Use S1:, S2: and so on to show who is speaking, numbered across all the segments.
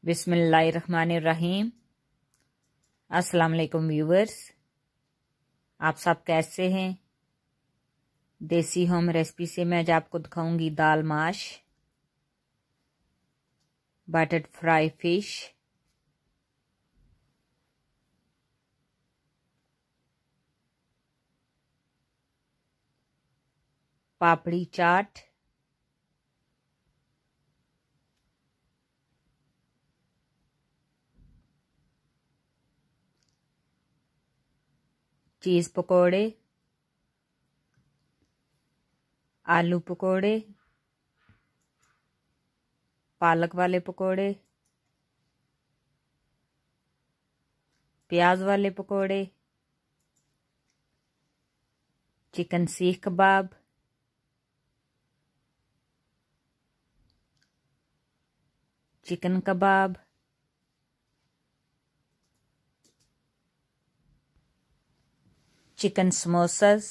S1: बिस्मिल्लाहिर्रहमानिर्रहीम। अस्सलाम वालेकुम व्यूवर्स, आप सब कैसे हैं। देसी होम रेसिपी से मैं आज आपको दिखाऊंगी दाल माश, बटर्ड फ्राई फिश, पापड़ी चाट, चीज पकोड़े, आलू पकोड़े, पालक वाले पकोड़े, प्याज वाले पकोड़े, चिकन सीख कबाब, चिकन कबाब, चिकन समोसास,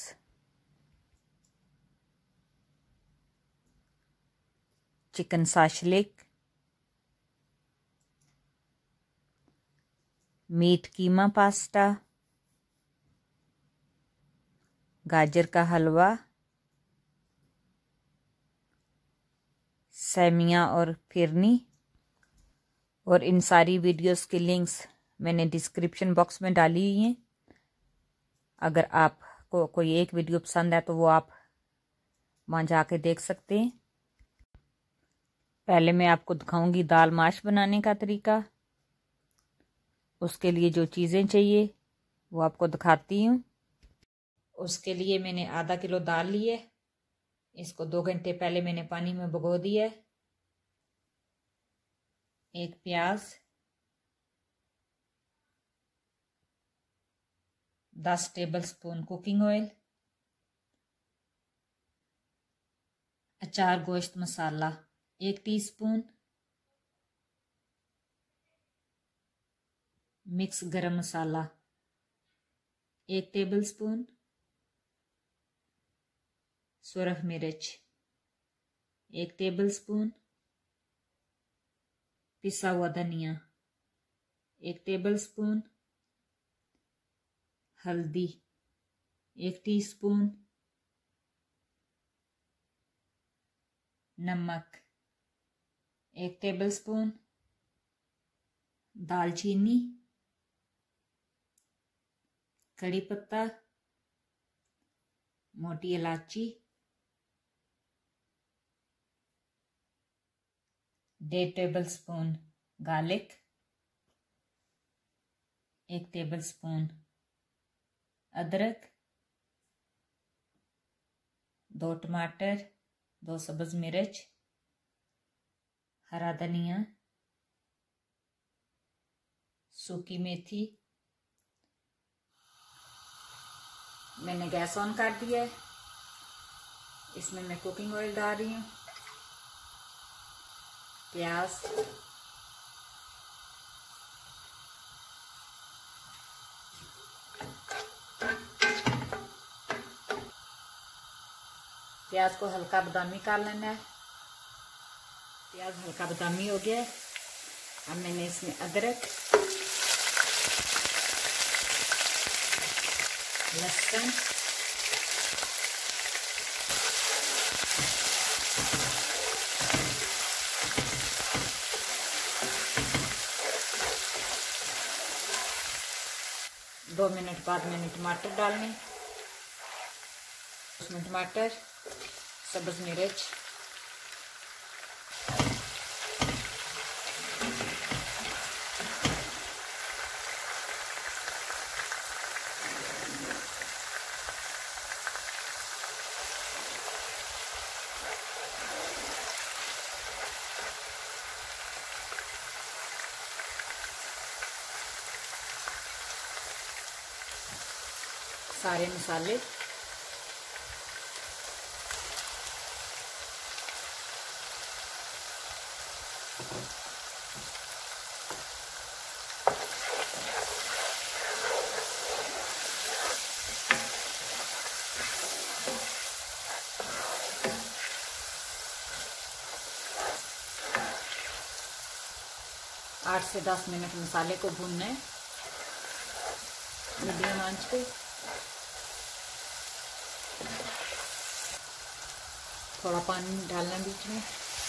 S1: चिकन शाशलिक, मीट कीमा पास्ता, गाजर का हलवा, सेमिया और फिरनी। और इन सारी वीडियोस के लिंक्स मैंने डिस्क्रिप्शन बॉक्स में डाली हुई हैं। अगर आपको कोई एक वीडियो पसंद है तो वो आप वहाँ जाके देख सकते हैं। पहले मैं आपको दिखाऊंगी दाल माश बनाने का तरीका। उसके लिए जो चीज़ें चाहिए वो आपको दिखाती हूँ। उसके लिए मैंने आधा किलो दाल ली है। इसको 2 घंटे पहले मैंने पानी में भिगो दिया है। एक प्याज, 10 टेबलस्पून कुकिंग ऑयल, अचार गोश्त मसाला 1 टीस्पून, मिक्स गरम मसाला 1 टेबलस्पून, सुरख मिर्च 1 टेबलस्पून, पिसा हुआ धनिया 1 टेबलस्पून, हल्दी 1 टीस्पून, नमक 1 टेबलस्पून, दालचीनी, कड़ी पत्ता, मोटी इलायची, 1.5 टेबलस्पून गार्लिक, 1 टेबलस्पून अदरक, 2 टमाटर, 2 सब्ज मिर्च, हरा धनिया, सूखी मेथी। मैंने गैस ऑन कर दिया है। इसमें मैं कुकिंग ऑयल डाल रही हूँ। प्याज, प्याज को हल्का बादामी कर लेना है। प्याज हल्का बादामी हो गया है। अब मैंने इसमें अदरक, लहसुन, दो मिनट बाद मैंने टमाटर डालने। उसमें टमाटर, सब्ज मिर्च, सारे मसाले, 8 से 10 मिनट मसाले को भूनना है मीडियम आंच पे। थोड़ा पानी डालना बीच में।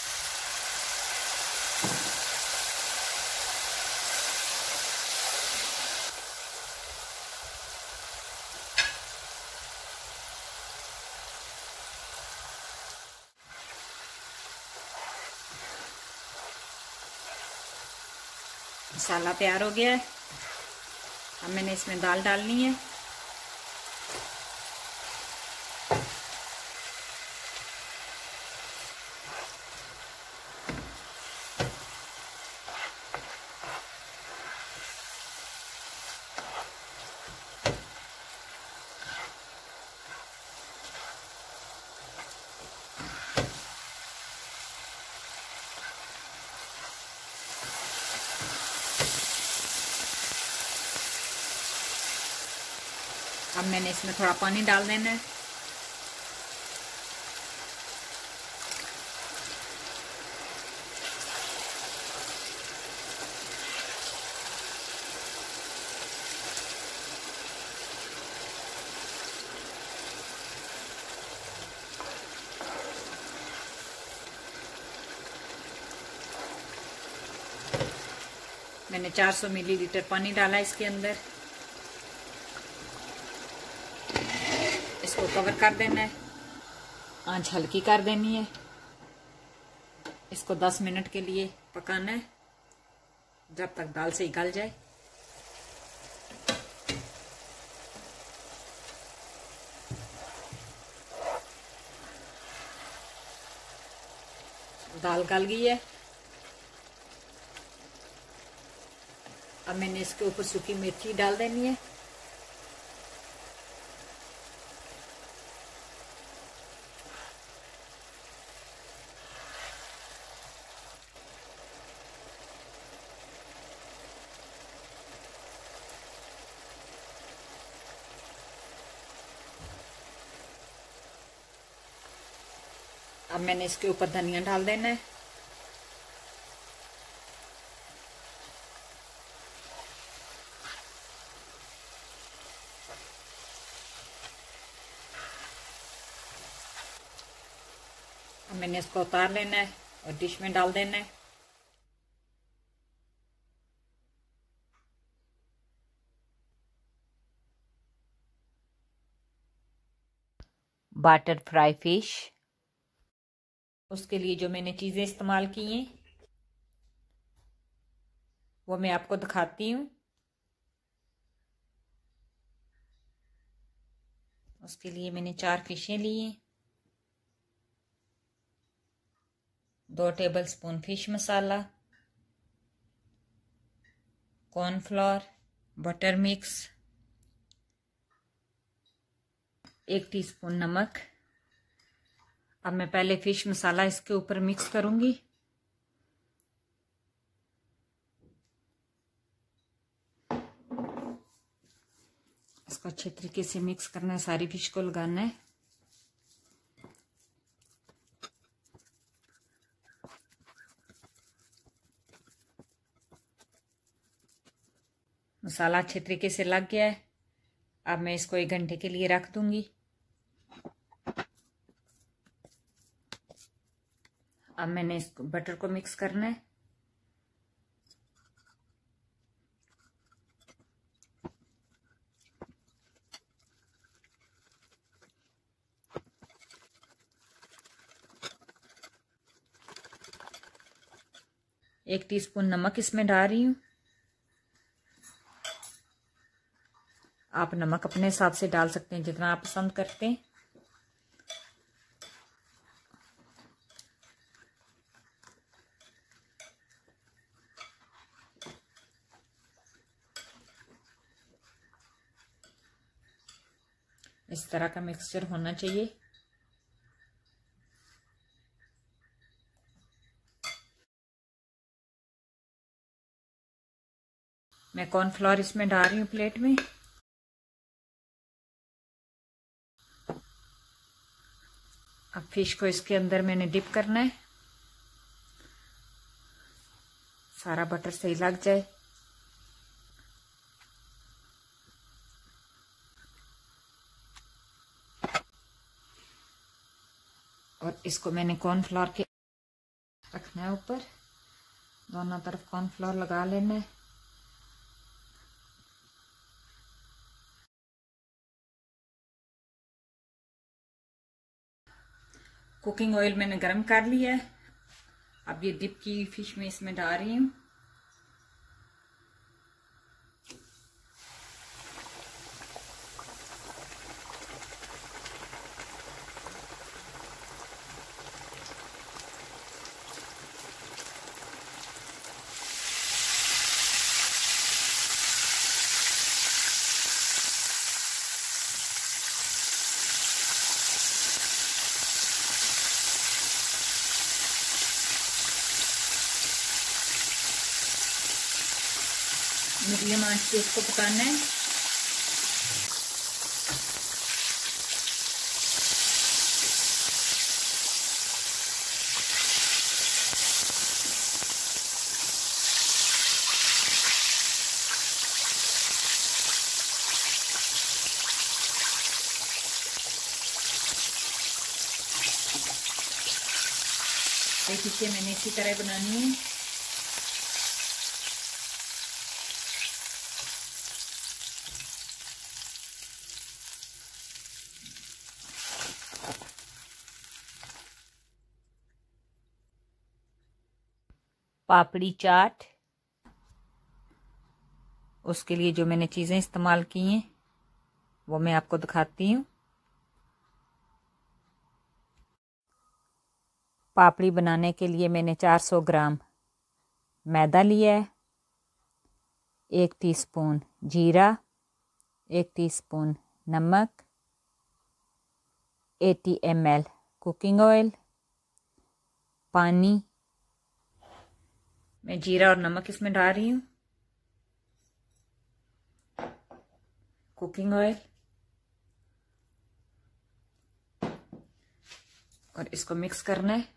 S1: मसाला तैयार हो गया है। अब मैंने इसमें दाल डालनी है। अब मैंने इसमें थोड़ा पानी डाल देना है। मैंने 400 मिलीलीटर पानी डाला इसके अंदर। इसको कवर कर देना है। आंच हल्की कर देनी है। इसको 10 मिनट के लिए पकाना है जब तक दाल से गल जाए। दाल गल गई है। अब मैंने इसके ऊपर सूखी मेथी डाल देनी है। अब मैंने इसके ऊपर धनिया डाल देना है। अब मैंने इसको उतार लेना है और डिश में डाल देना है। बटर फ्राई फिश, उसके लिए जो मैंने चीज़ें इस्तेमाल की हैं वो मैं आपको दिखाती हूँ। उसके लिए मैंने 4 फिशें ली हैं। 2 टेबलस्पून फिश मसाला, कॉर्नफ्लोर, बटर मिक्स, 1 टीस्पून नमक। अब मैं पहले फिश मसाला इसके ऊपर मिक्स करूंगी। इसको अच्छे तरीके से मिक्स करना है, सारी फिश को लगाना है। मसाला अच्छे तरीके से लग गया है। अब मैं इसको 1 घंटे के लिए रख दूंगी। अब मैंने इसको बटर को मिक्स करना है। एक टीस्पून नमक इसमें डाल रही हूँ। आप नमक अपने हिसाब से डाल सकते हैं जितना आप पसंद करते हैं। इस तरह का मिक्सचर होना चाहिए। मैं कॉर्नफ्लोर इसमें डाल रही हूँ प्लेट में। अब फिश को इसके अंदर मैंने डिप करना है। सारा बटर सही लग जाए। और इसको मैंने कॉर्नफ्लोर के रखना है ऊपर, दोनों तरफ कॉर्नफ्लोर लगा लेना है। कुकिंग ऑयल मैंने गरम कर लिया है। अब ये डिप की फिश में इसमें डाल रही हूँ। मीडियम आंच पे इसको पकाना है। ये फिशें मैंने इसी तरह बनानी है। पापड़ी चाट, उसके लिए जो मैंने चीज़ें इस्तेमाल की हैं वो मैं आपको दिखाती हूँ। पापड़ी बनाने के लिए मैंने 400 ग्राम मैदा लिया है, 1 टीस्पून जीरा, 1 टीस्पून नमक, 80 ml कुकिंग ऑयल, पानी। मैं जीरा और नमक इसमें डाल रही हूँ, कुकिंग ऑयल, और इसको मिक्स करना है।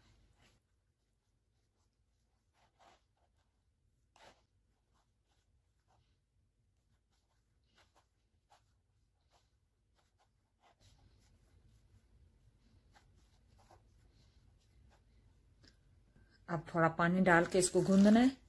S1: अब थोड़ा पानी डाल के इसको गूंदना है।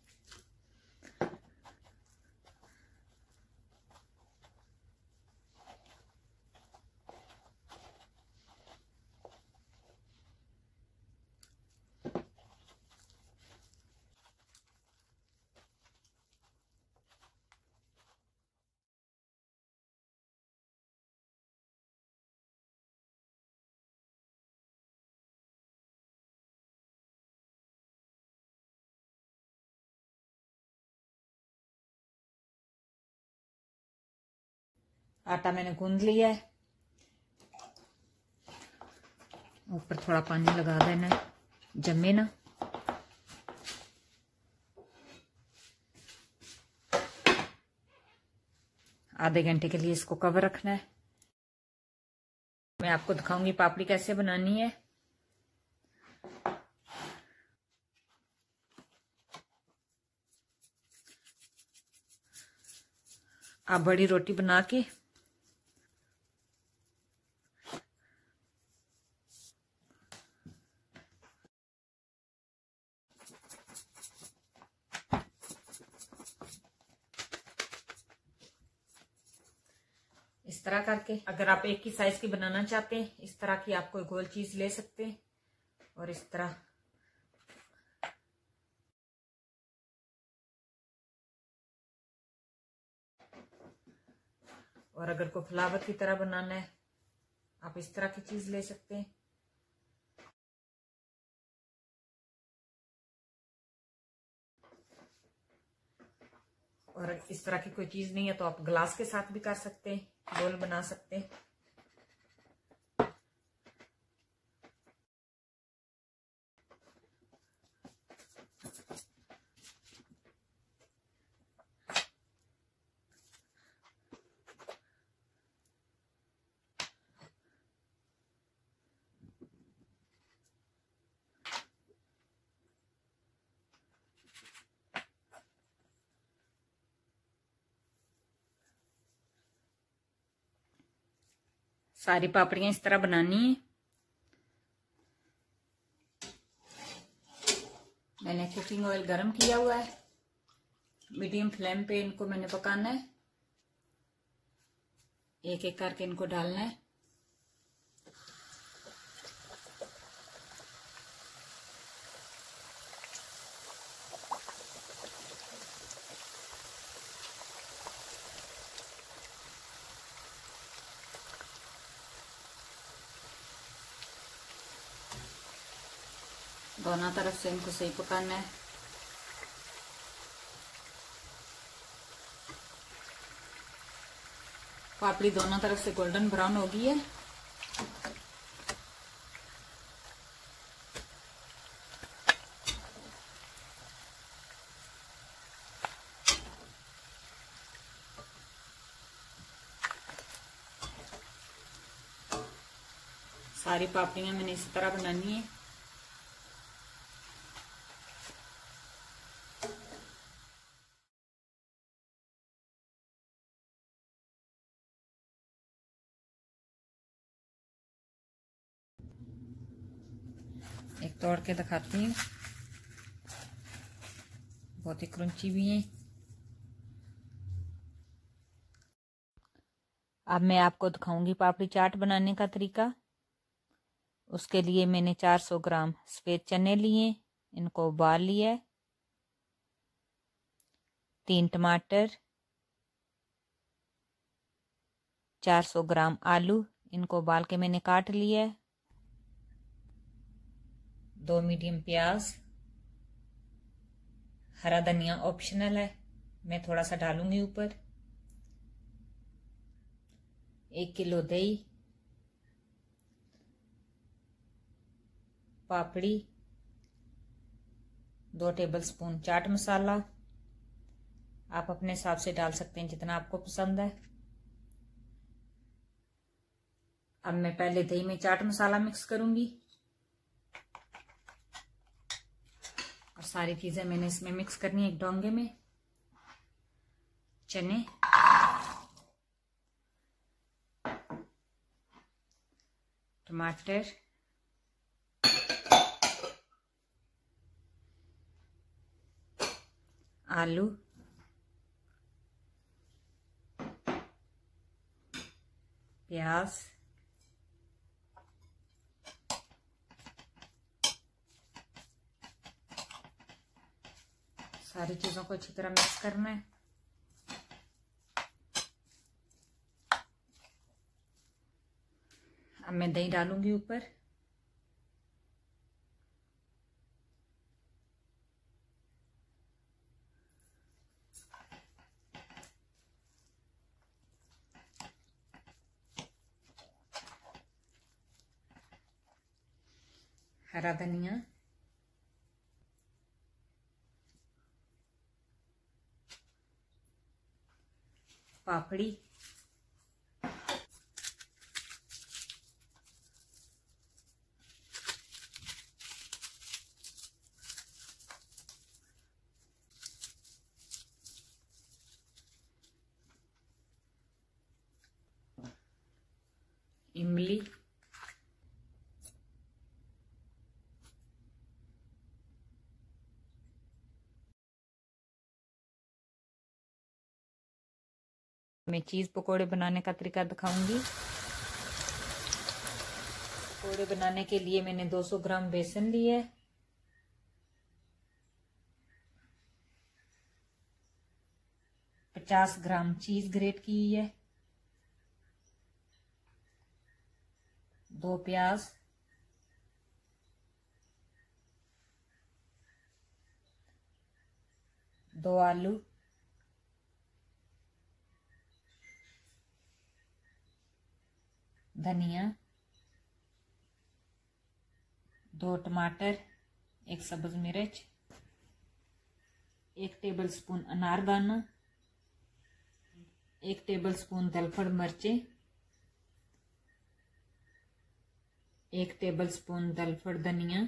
S1: आटा मैंने गूंद लिया है, ऊपर थोड़ा पानी लगा देना है, जमे ना। आधे घंटे के लिए इसको कवर रखना है। मैं आपको दिखाऊंगी पापड़ी कैसे बनानी है। आप बड़ी रोटी बना के इस तरह करके, अगर आप एक ही साइज की बनाना चाहते हैं इस तरह की आप कोई गोल चीज ले सकते हैं और इस तरह और अगर कोई फ्लावर की तरह बनाना है आप इस तरह की चीज ले सकते हैं। और इस तरह की कोई चीज नहीं है तो आप ग्लास के साथ भी कर सकते हैं, गोल बना सकते हैं। सारी पापड़ियाँ इस तरह बनानी है। मैंने कुकिंग ऑयल गरम किया हुआ है, मीडियम फ्लेम पे इनको मैंने पकाना है। एक एक करके इनको डालना है। दोनों तरफ से इनको सही पकाना है। पापड़ी दोनों तरफ से गोल्डन ब्राउन हो गई है। सारी पापड़ियां मैंने इस तरह बनानी है। एक तोड़ के दिखाती हूँ, बहुत ही क्रंची भी है। अब मैं आपको दिखाऊंगी पापड़ी चाट बनाने का तरीका। उसके लिए मैंने 400 ग्राम सफेद चने लिए, इनको उबाल लिया है। 3 टमाटर, 400 ग्राम आलू, इनको उबाल के मैंने काट लिया है। 2 मीडियम प्याज, हरा धनिया ऑप्शनल है, मैं थोड़ा सा डालूंगी ऊपर। 1 किलो दही, पापड़ी, 2 टेबलस्पून चाट मसाला, आप अपने हिसाब से डाल सकते हैं जितना आपको पसंद है। अब मैं पहले दही में चाट मसाला मिक्स करूंगी और सारी चीजें मैंने इसमें मिक्स करनी है एक डोंगे में। चने, टमाटर, आलू, प्याज, सारी चीजों को अच्छी तरह मिक्स करना है। अब मैं दही डालूंगी ऊपर। हरा धनिया, पापड़ी, इमली, मैं चीज पकोड़े बनाने का तरीका दिखाऊंगी। पकोड़े बनाने के लिए मैंने 200 ग्राम बेसन लिया है, 50 ग्राम चीज ग्रेट की है, 2 प्याज, 2 आलू, धनिया, 2 टमाटर, 1 सब्ज मिर्च, 1 टेबलस्पून अनारदाना, 1 टेबलस्पून दलफड़ मिर्चें, 1 टेबलस्पून दलफड़ धनिया,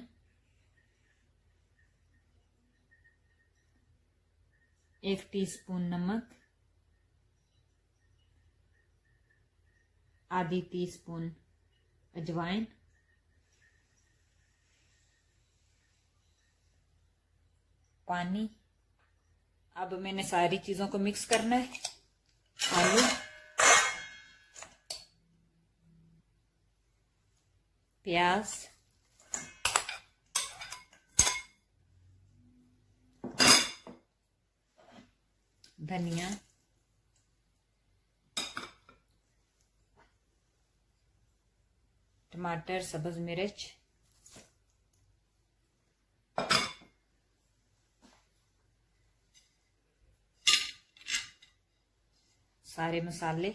S1: 1 टीस्पून नमक, आधी टीस्पून अजवाइन, पानी। अब मैंने सारी चीजों को मिक्स करना है। आलू, प्याज, धनिया, टमाटर, सब्ज मिर्च, सारे मसाले,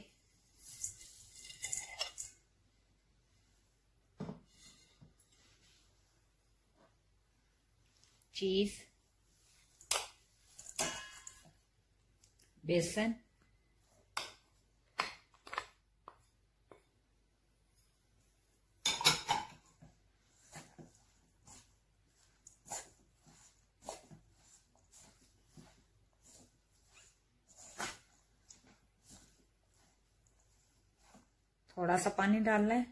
S1: चीज, बेसन, थोड़ा सा पानी डालना है।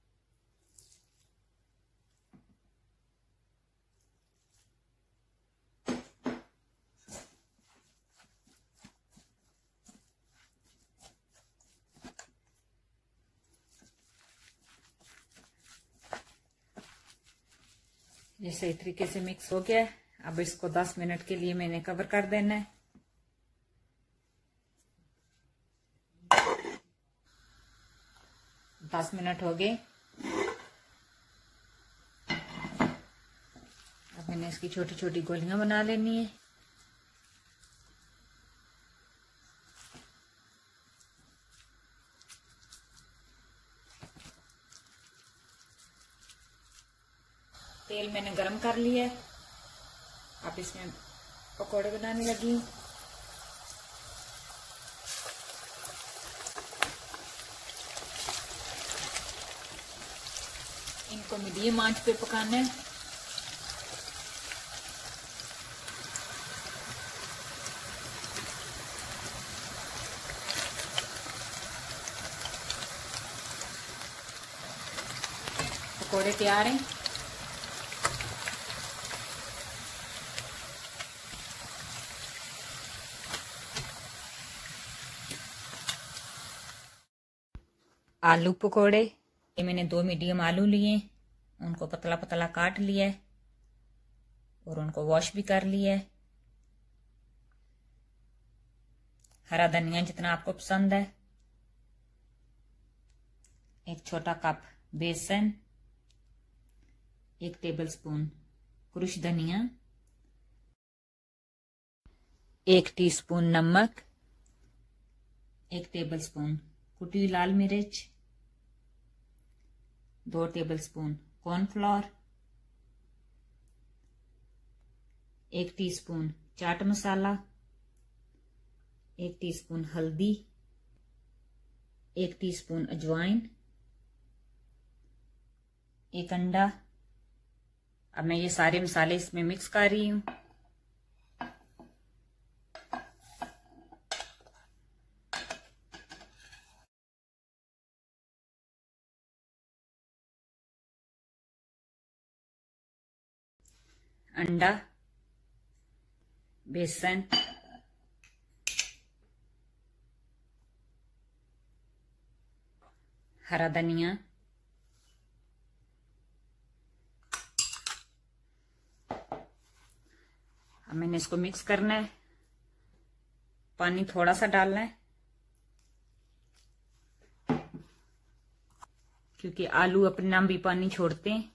S1: ये सही तरीके से मिक्स हो गया है। अब इसको 10 मिनट के लिए मैंने कवर कर देना है। दस मिनट हो गए। अब मैंने इसकी छोटी छोटी गोलियां बना लेनी है। तेल मैंने गरम कर लिया है। अब इसमें पकोड़े बनाने लगी हूँ। इनको मीडियम आंच पे पकाना है। पकोड़े तैयार हैं। आलू पकोड़े, ये मैंने 2 मीडियम आलू लिए, उनको पतला पतला काट लिया है और उनको वॉश भी कर लिया है। हरा धनिया जितना आपको पसंद है। एक छोटा कप बेसन, 1 टेबलस्पून क्रश धनिया, 1 टीस्पून नमक, 1 टेबलस्पून कुटी हुई लाल मिर्च, 2 टेबलस्पून कॉर्नफ्लोर, 1 टीस्पून चाट मसाला, 1 टीस्पून हल्दी, 1 टीस्पून अजवाइन, 1 अंडा। अब मैं ये सारे मसाले इसमें मिक्स कर रही हूँ। अंडा, बेसन, हरा धनिया, अब मैंने इसको मिक्स करना है। पानी थोड़ा सा डालना है क्योंकि आलू अपने नाम भी पानी छोड़ते हैं।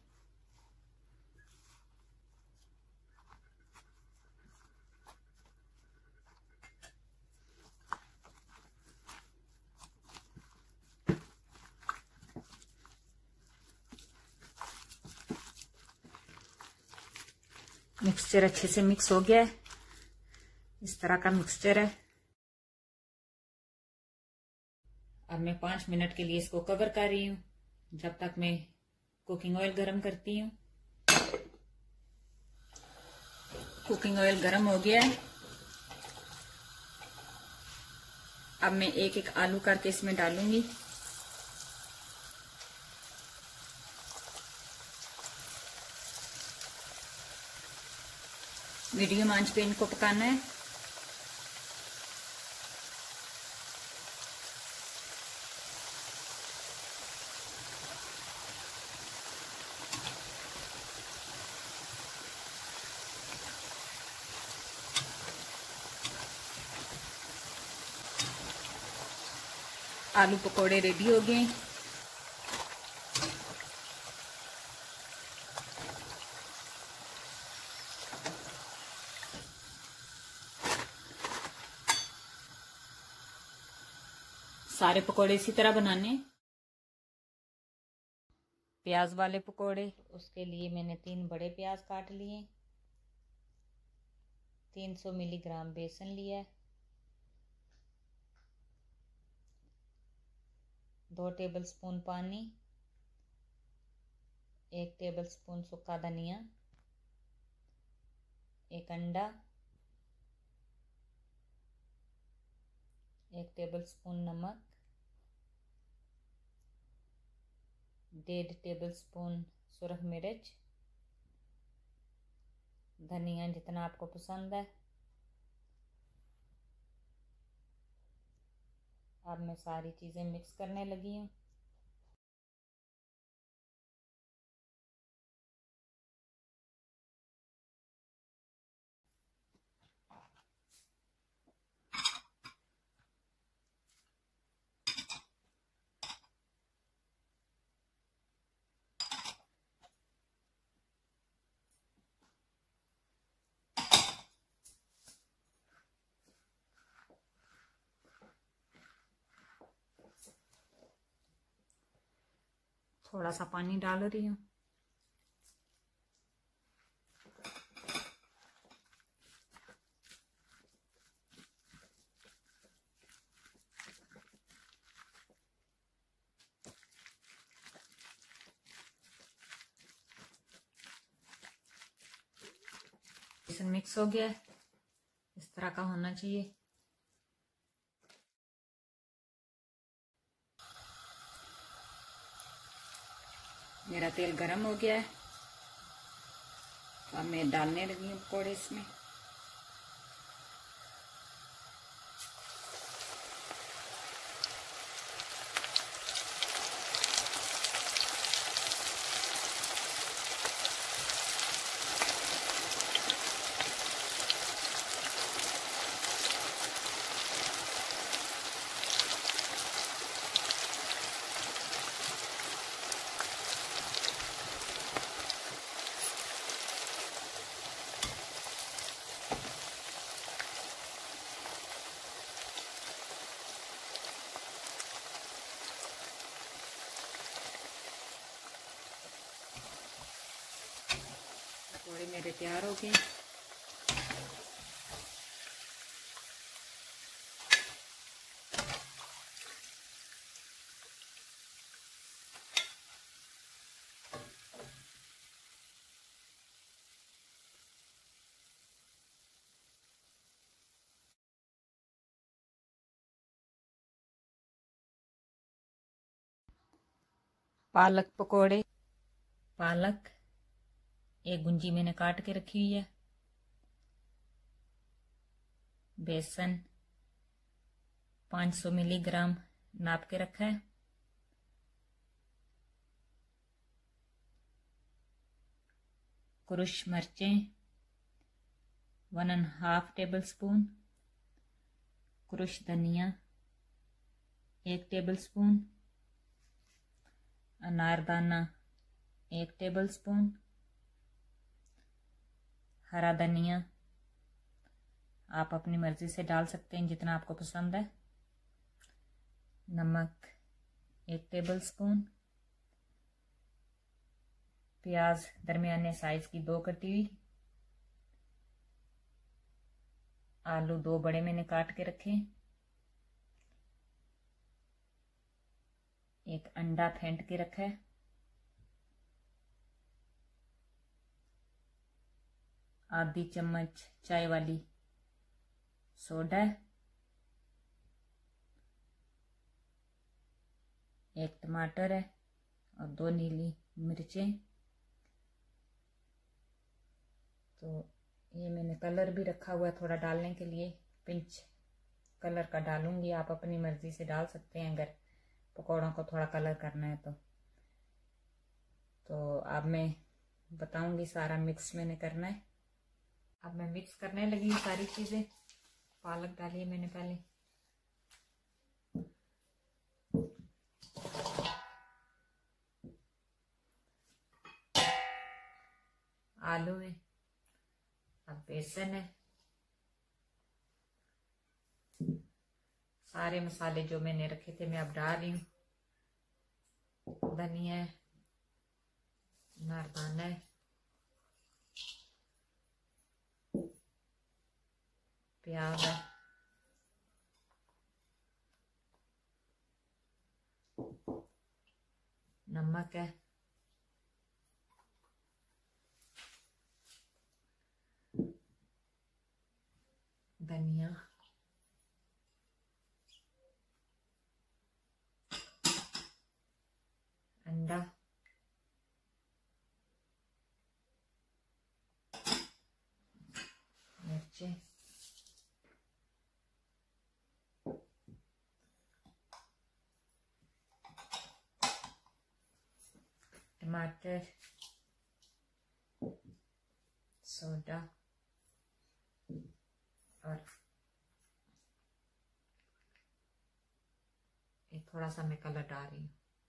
S1: मिक्सचर अच्छे से मिक्स हो गया है। इस तरह का मिक्सचर है। अब मैं 5 मिनट के लिए इसको कवर कर रही हूँ जब तक मैं कुकिंग ऑयल गरम करती हूँ। कुकिंग ऑयल गरम हो गया है। अब मैं एक एक आलू करके इसमें डालूंगी। मीडियम आंच पे इनको पकाना है। आलू पकोड़े रेडी हो गए। सारे पकोड़े इसी तरह बनाने। प्याज वाले पकोड़े, उसके लिए मैंने 3 बड़े प्याज काट लिए, 300 मिलीग्राम बेसन लिया है, 2 टेबलस्पून पानी, 1 टेबलस्पून सूखा धनिया, 1 अंडा, 1 टेबलस्पून नमक, 1.5 टेबलस्पून सुरख मिर्च, धनिया जितना आपको पसंद है। अब मैं सारी चीज़ें मिक्स करने लगी हूँ। थोड़ा सा पानी डाल रही हूँ। बेसन मिक्स हो गया है, इस तरह का होना चाहिए। मेरा तेल गरम हो गया है, अब मैं डालने लगी हूँ पकौड़े इसमें। पकौड़े मेरे तैयार हो गए। पालक पकोड़े, पालक एक गुंजी मैंने काट के रखी हुई है, बेसन 500 मिलीग्राम नाप के रखा है, कुरुश मिर्चें 1.5 टेबलस्पून, कुरुश धनिया 1 टेबलस्पून, अनारदाना 1 टेबलस्पून, हरा धनिया आप अपनी मर्जी से डाल सकते हैं जितना आपको पसंद है, नमक 1 टेबलस्पून, प्याज दरमियाने साइज की 2 कटी हुई, आलू 2 बड़े मैंने काट के रखे, एक अंडा फेंट के रखा है, आधी चम्मच चाय वाली सोडा, एक टमाटर है और 2 नीली मिर्चें, तो ये मैंने कलर भी रखा हुआ है थोड़ा डालने के लिए, पिंच कलर का डालूंगी। आप अपनी मर्जी से डाल सकते हैं अगर पकौड़ों को थोड़ा कलर करना है तो अब मैं बताऊंगी सारा मिक्स मैंने करना है। अब मैं मिक्स करने लगी हूँ सारी चीज़ें। पालक डाली है मैंने पहले, आलू है, अब बेसन है, सारे मसाले जो मैंने रखे थे मैं अब डाल रही हूँ। धनिया है, नारदाना है, प्याज है, नमक है, धनिया, अंडा, मिर्ची, टमाटर, सोडा और ये थोड़ा सा मैं कलर डाल रही हूँ।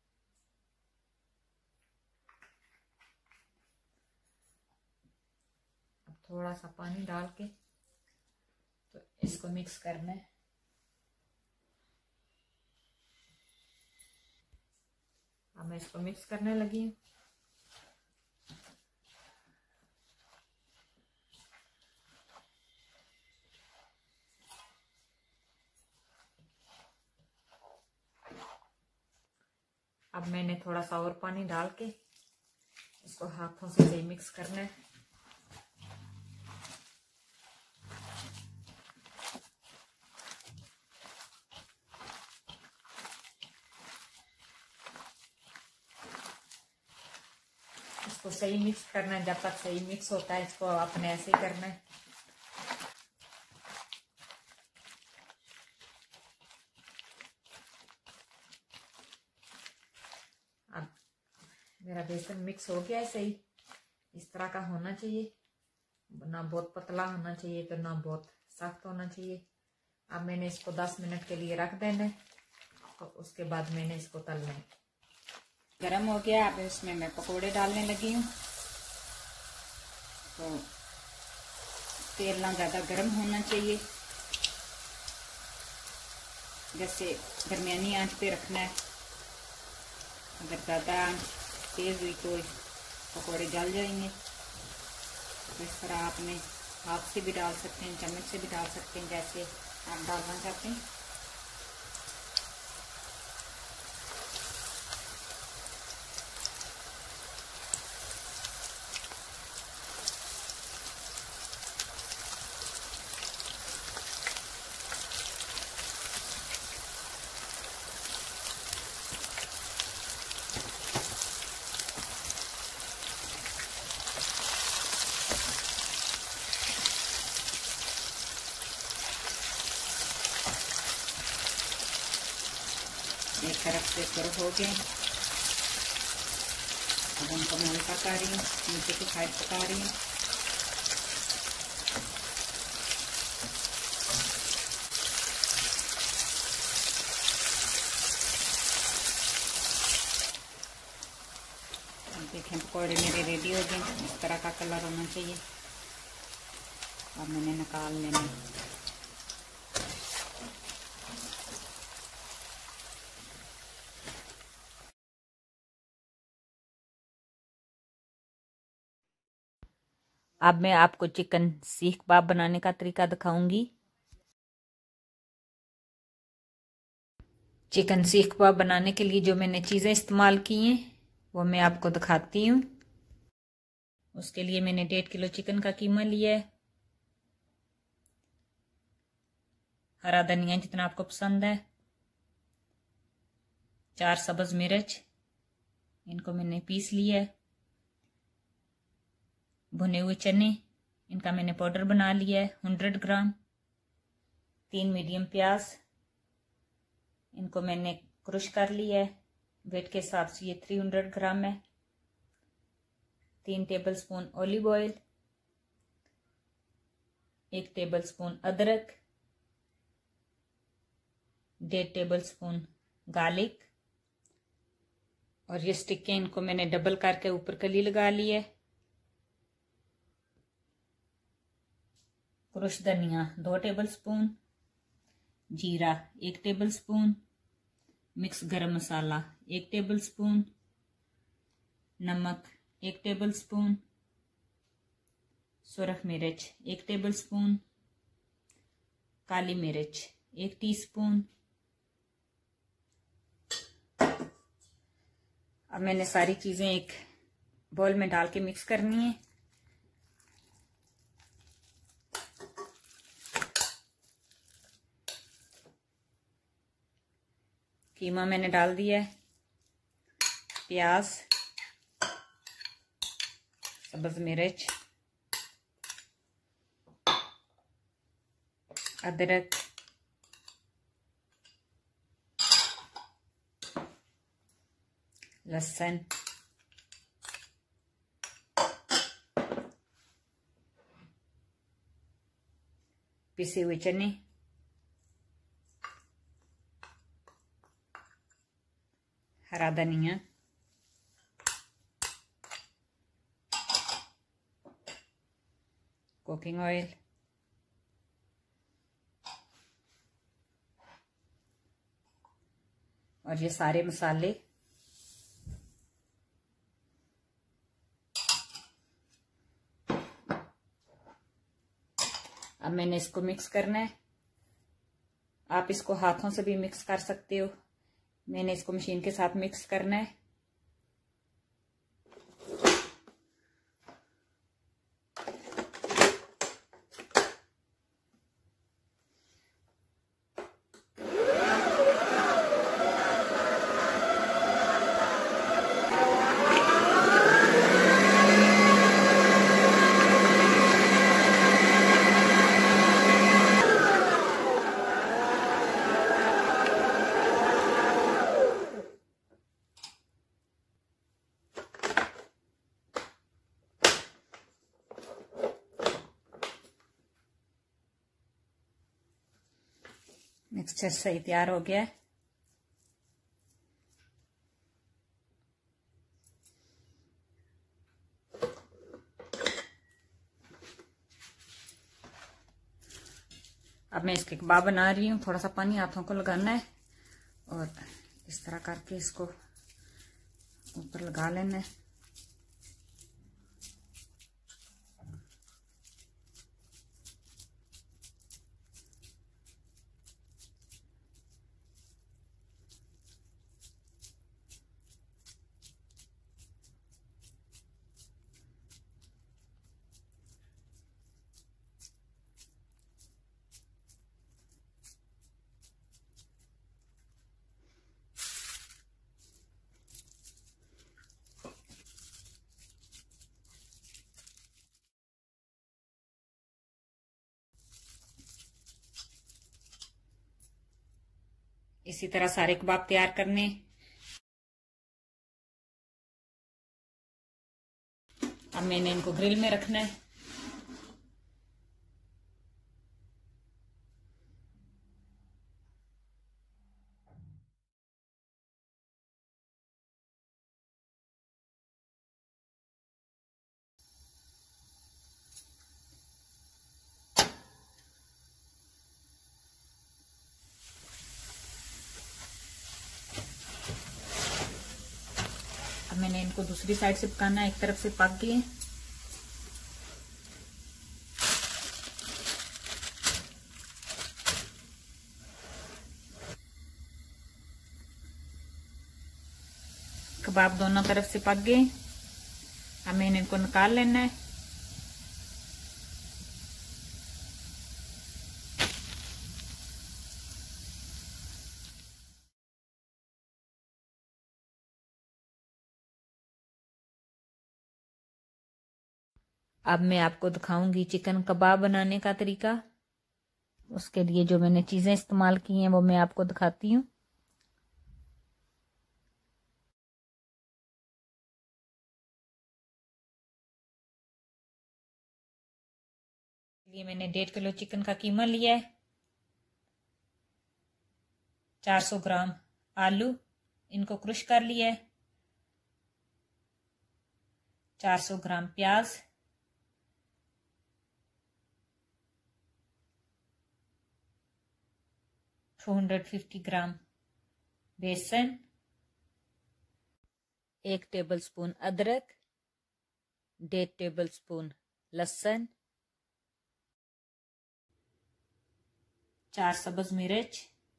S1: अब थोड़ा सा पानी डाल के तो इसको मिक्स करना है। अब मैं इसको मिक्स करने लगी हूँ। अब मैंने थोड़ा सा और पानी डाल के इसको हाथों से सही मिक्स करना है। इसको सही मिक्स करना है, जब तक सही मिक्स होता है इसको अपने ऐसे ही करना है। अब मेरा बेसन मिक्स हो गया है सही, इस तरह का होना चाहिए, ना बहुत पतला होना चाहिए तो ना बहुत सख्त होना चाहिए। अब मैंने इसको 10 मिनट के लिए रख देना है और उसके बाद मैंने इसको तलना है। गरम हो गया, अब इसमें मैं पकोड़े डालने लगी हूँ। तो तेल ना ज़्यादा गर्म होना चाहिए, जैसे दरमियानी आंच पे रखना है। अगर ज़्यादा आंच तेज़ हुई तो पकोड़े जल जाएंगे। तो इस तरह आपने हाथ से भी डाल सकते हैं, चम्मच से भी डाल सकते हैं, जैसे आप डालना चाहते हैं। एक तरफ से सर्व हो गए। अब उनको मैं पका रही हूँ, नीचे की साइड पका रही हूँ। देखें पकौड़े मेरे रेडी हो गए, इस तरह का कलर होना चाहिए। अब मैंने निकाल लेना। अब मैं आपको चिकन सीख कबाब बनाने का तरीका दिखाऊंगी। चिकन सीख कबाब बनाने के लिए जो मैंने चीज़ें इस्तेमाल की हैं वो मैं आपको दिखाती हूँ। उसके लिए मैंने 1.5 किलो चिकन का कीमा लिया है, हरा धनिया जितना आपको पसंद है, 4 सब्ज मिर्च, इनको मैंने पीस लिया है, भुने हुए चने इनका मैंने पाउडर बना लिया है 100 ग्राम। 3 मीडियम प्याज, इनको मैंने क्रश कर लिया है। वेट के हिसाब से ये 300 ग्राम है। 3 टेबलस्पून ऑलिव ऑयल, 1 टेबलस्पून अदरक, 1.5 टेबलस्पून गार्लिक, और ये स्टिकें इनको मैंने डबल करके ऊपर कली लगा ली है। क्रश धनिया 2 टेबलस्पून, जीरा 1 टेबलस्पून, मिक्स गरम मसाला 1 टेबलस्पून, नमक 1 टेबलस्पून, सुरख मिर्च 1 टेबलस्पून, काली मिर्च 1 टीस्पून। अब मैंने सारी चीजें एक बाउल में डाल के मिक्स करनी है। कीमा मैंने डाल दिया है, प्याज, सब्ज मिर्च, अदरक, लहसुन, पिसे हुए चने, हरा धनिया, कुकिंग ऑयल, और ये सारे मसाले अब मैंने इसको मिक्स करना है। आप इसको हाथों से भी मिक्स कर सकते हो, मैंने इसको मशीन के साथ मिक्स करना है। मिक्सचर सही तैयार हो गया है। अब मैं इसके कबाब बना रही हूँ। थोड़ा सा पानी हाथों को लगाना है और इस तरह करके इसको ऊपर लगा लेना है। इसी तरह सारे कबाब तैयार करने। अब मैंने इनको ग्रिल में रखना है। अब मैंने इनको दूसरी साइड से पकाना है। एक तरफ से पक गए। कबाब दोनों तरफ से पक गए। अब मैंने इनको निकाल लेना है। अब मैं आपको दिखाऊंगी चिकन कबाब बनाने का तरीका। उसके लिए जो मैंने चीज़ें इस्तेमाल की हैं वो मैं आपको दिखाती हूँ। ये मैंने 1.5 किलो चिकन का कीमा लिया है। 400 ग्राम आलू, इनको क्रश कर लिया है। 400 ग्राम प्याज, 250 ग्राम बेसन, 1 टेबलस्पून अदरक, 1.5 टेबलस्पून लहसुन, 4 सब्ज मिर्च,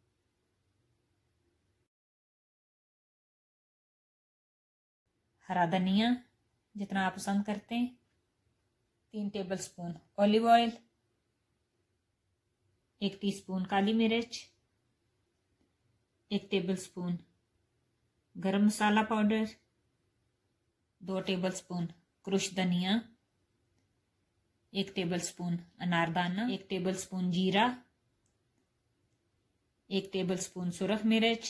S1: हरा धनिया जितना आप पसंद करते हैं, 3 टेबलस्पून ऑलिव ऑयल, 1 टीस्पून काली मिर्च, 1 टेबलस्पून गरम मसाला पाउडर, 2 टेबलस्पून क्रश धनिया, 1 टेबलस्पून अनारदाना, 1 टेबलस्पून जीरा, 1 टेबलस्पून सुरख मिर्च,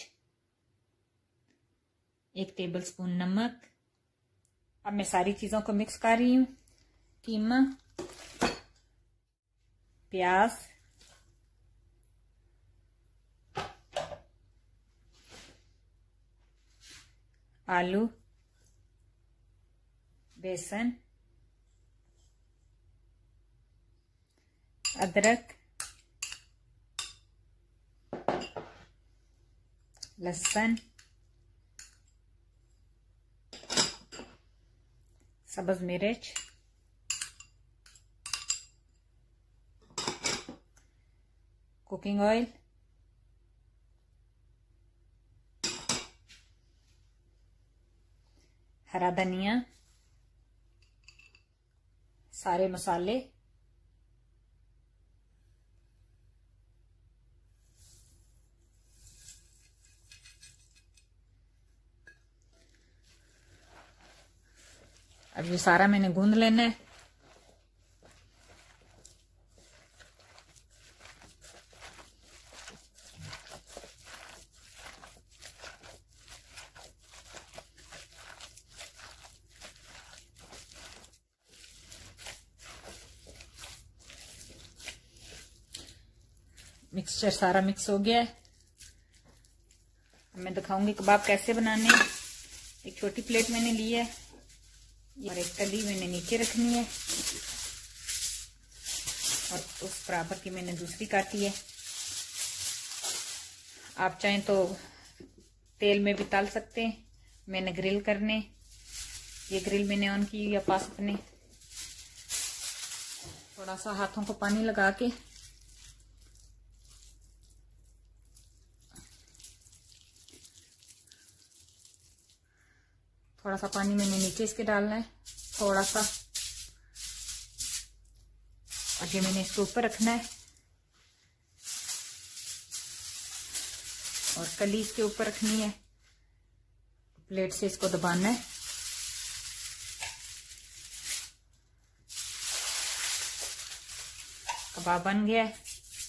S1: 1 टेबलस्पून नमक। अब मैं सारी चीज़ों को मिक्स कर रही हूँ। कीमा, प्याज, आलू, बेसन, अदरक, लहसुन, सब्ज मिर्च, कुकिंग ऑयल, हरा धनिया, सारे मसाले, अब ये सारा मैंने गूंद लेना है। मिक्सचर सारा मिक्स हो गया है। अब मैं दिखाऊंगी कबाब कैसे बनाने हैं। एक छोटी प्लेट मैंने ली है और एक कली मैंने नीचे रखनी है और उस बराबर की मैंने दूसरी काटी है। आप चाहें तो तेल में भी तल सकते हैं। मैंने ग्रिल करने, ये ग्रिल मैंने ऑन की या पास अपने, थोड़ा सा हाथों को पानी लगा के थोड़ा सा पानी मैंने नीचे इसके डालना है, थोड़ा सा, और ये मैंने इसके ऊपर रखना है और कली इसके ऊपर रखनी है। प्लेट से इसको दबाना है। कबाब बन गया है।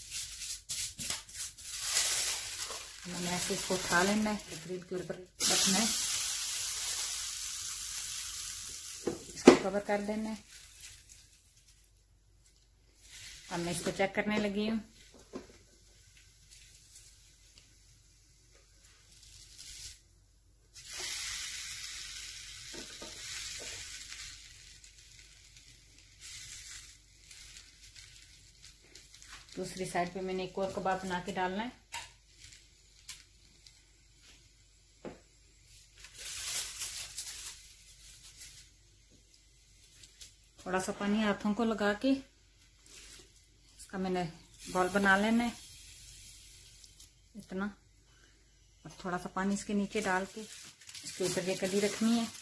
S1: मैंने ऐसे इसको उठा लेना है, ग्रिल के ऊपर रखना है, इसको कवर कर देना है। अब मैं इसको चेक करने लगी हूँ। दूसरी साइड पे मैंने एक और कबाब बना के डालना है। थोड़ा सा पानी हाथों को लगा के इसका मैंने बॉल बना लेना है इतना, और थोड़ा सा पानी इसके नीचे डाल के इसके ऊपर ये कली रखनी है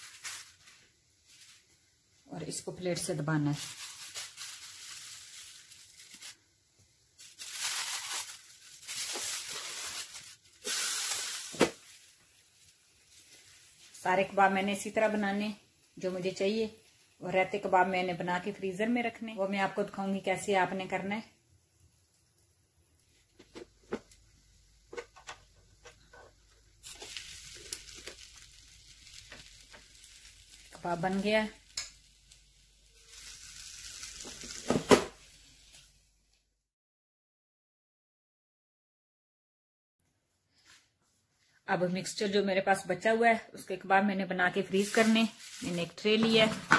S1: और इसको प्लेट से दबाना है। सारे कबाब मैंने इसी तरह बनाने जो मुझे चाहिए। और रहते कबाब मैंने बना के फ्रीजर में रखने, वो मैं आपको दिखाऊंगी कैसे आपने करना है। कबाब बन गया है। अब मिक्सचर जो मेरे पास बचा हुआ है उसके कबाब मैंने बना के फ्रीज करने। मैंने एक ट्रे लिया है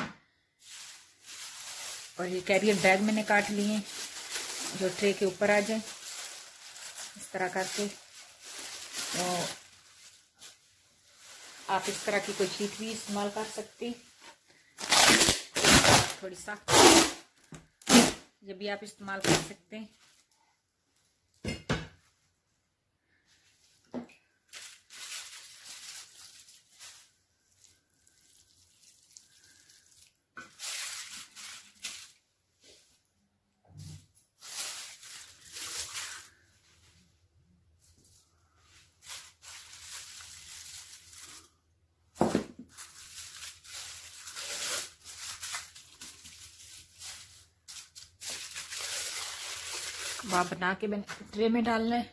S1: और ये कैरियर बैग मैंने काट लिए जो ट्रे के ऊपर आ जाए इस तरह करके। तो आप इस तरह की कोई शीट भी इस्तेमाल कर सकते, थोड़ी सख्त ये भी आप इस्तेमाल कर सकते हैं। कबाब बना के मैंने ट्रे में डालना है।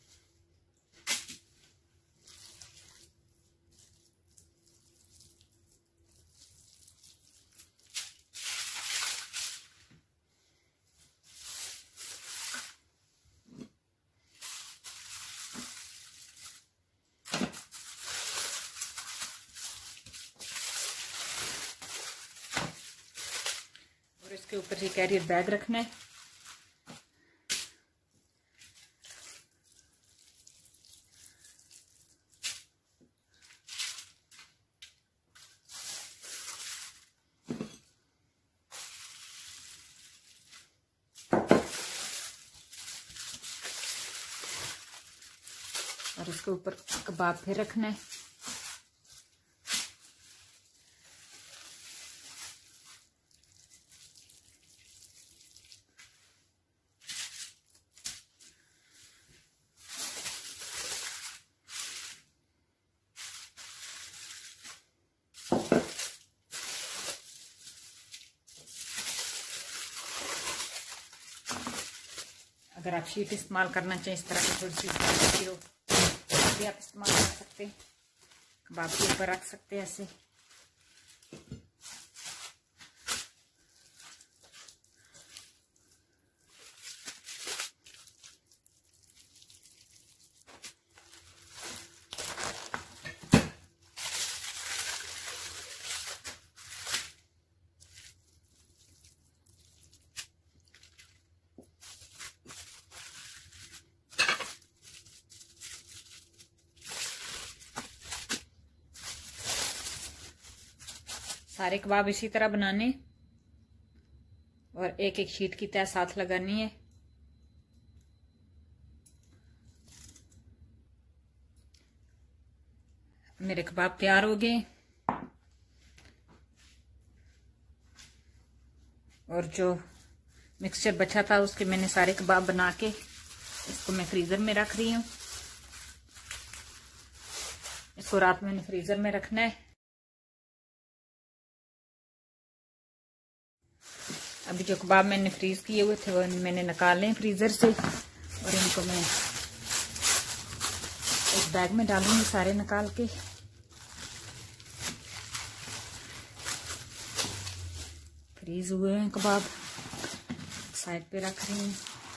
S1: और इसके ऊपर ये कैरियर बैग रखना है। और इसके ऊपर कबाब फिर रखना है। अगर आप शीट इस्तेमाल करना चाहें इस तरह की थोड़ी सी हो भी आप इस्तेमाल कर सकते हैं, कबाब के ऊपर रख सकते हैं ऐसे। सारे कबाब इसी तरह बनाने और एक एक शीट की तह साथ लगानी है। मेरे कबाब तैयार हो गए और जो मिक्सचर बचा था उसके मैंने सारे कबाब बना के इसको मैं फ्रीजर में रख रही हूँ। इसको रात में फ्रीजर में रखना है। अभी जो कबाब मैंने फ्रीज किए हुए थे वो मैंने निकाले फ्रीजर से और इनको मैं एक बैग में डालूंगी सारे निकाल के। फ्रीज हुए हैं कबाब, साइड पे रख रही हूँ।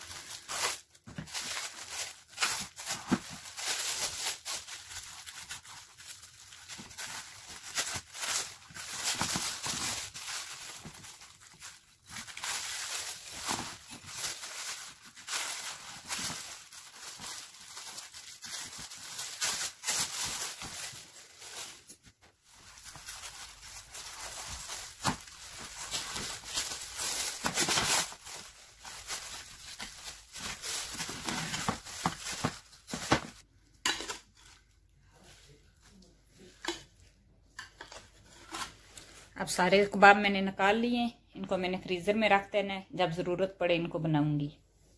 S1: अब सारे कबाब मैंने निकाल लिए, इनको मैंने फ्रीजर में रख देना है, जब जरूरत पड़े इनको बनाऊंगी।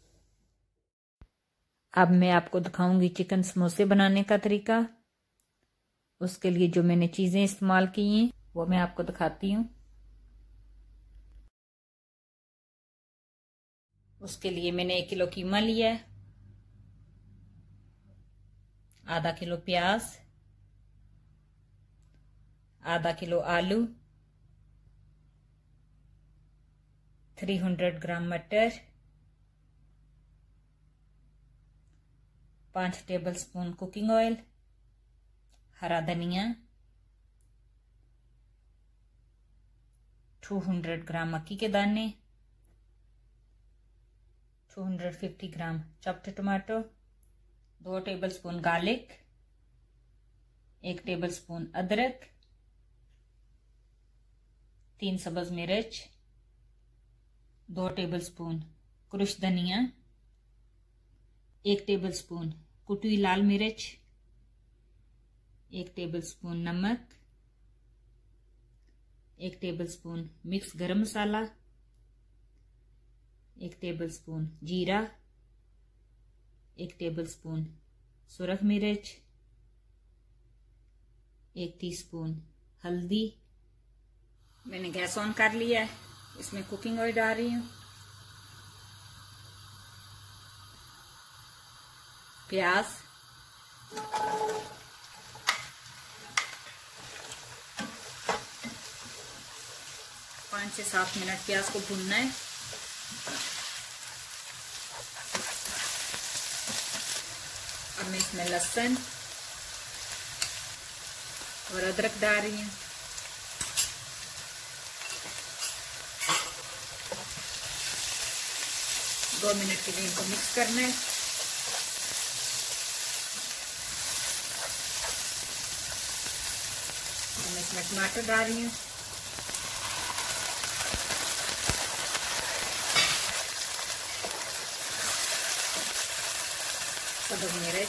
S1: अब मैं आपको दिखाऊंगी चिकन समोसे बनाने का तरीका। उसके लिए जो मैंने चीजें इस्तेमाल की हैं वो मैं आपको दिखाती हूँ। उसके लिए मैंने 1 किलो कीमा लिया है, आधा किलो प्याज, आधा किलो आलू, 300 ग्राम मटर, 5 टेबलस्पून कुकिंग ऑयल, हरा धनिया, 200 ग्राम मक्की के दाने, 250 gram chopped tomato, 2 tablespoon garlic, 1 tablespoon अदरक, 3 सब्ज मिर्च, 2 टेबलस्पून क्रश धनिया, 1 टेबलस्पून कुटी हुई लाल मिर्च, 1 टेबलस्पून नमक, 1 टेबलस्पून मिक्स गरम मसाला, 1 टेबलस्पून जीरा, 1 टेबलस्पून सुरख मिर्च, 1 टीस्पून हल्दी। मैंने गैस ऑन कर लिया है, इसमें कुकिंग ऑयल डाल रही हूँ, प्याज, पाँच से 7 मिनट प्याज को भूनना है। अब मैं इसमें लहसुन और अदरक डाल रही हूँ। दो मिनट के लिए इनको मिक्स करना है। मैं इसमें टमाटर डाल रही हूँ, सब्ज मिर्च,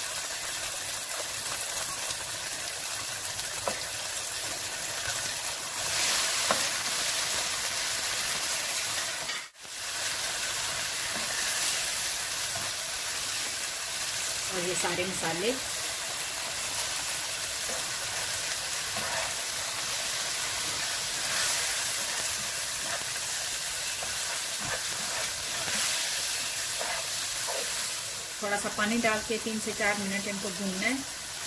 S1: और ये सारे मसाले थोड़ा सा पानी डाल के 3 से 4 मिनट इनको भूनना है।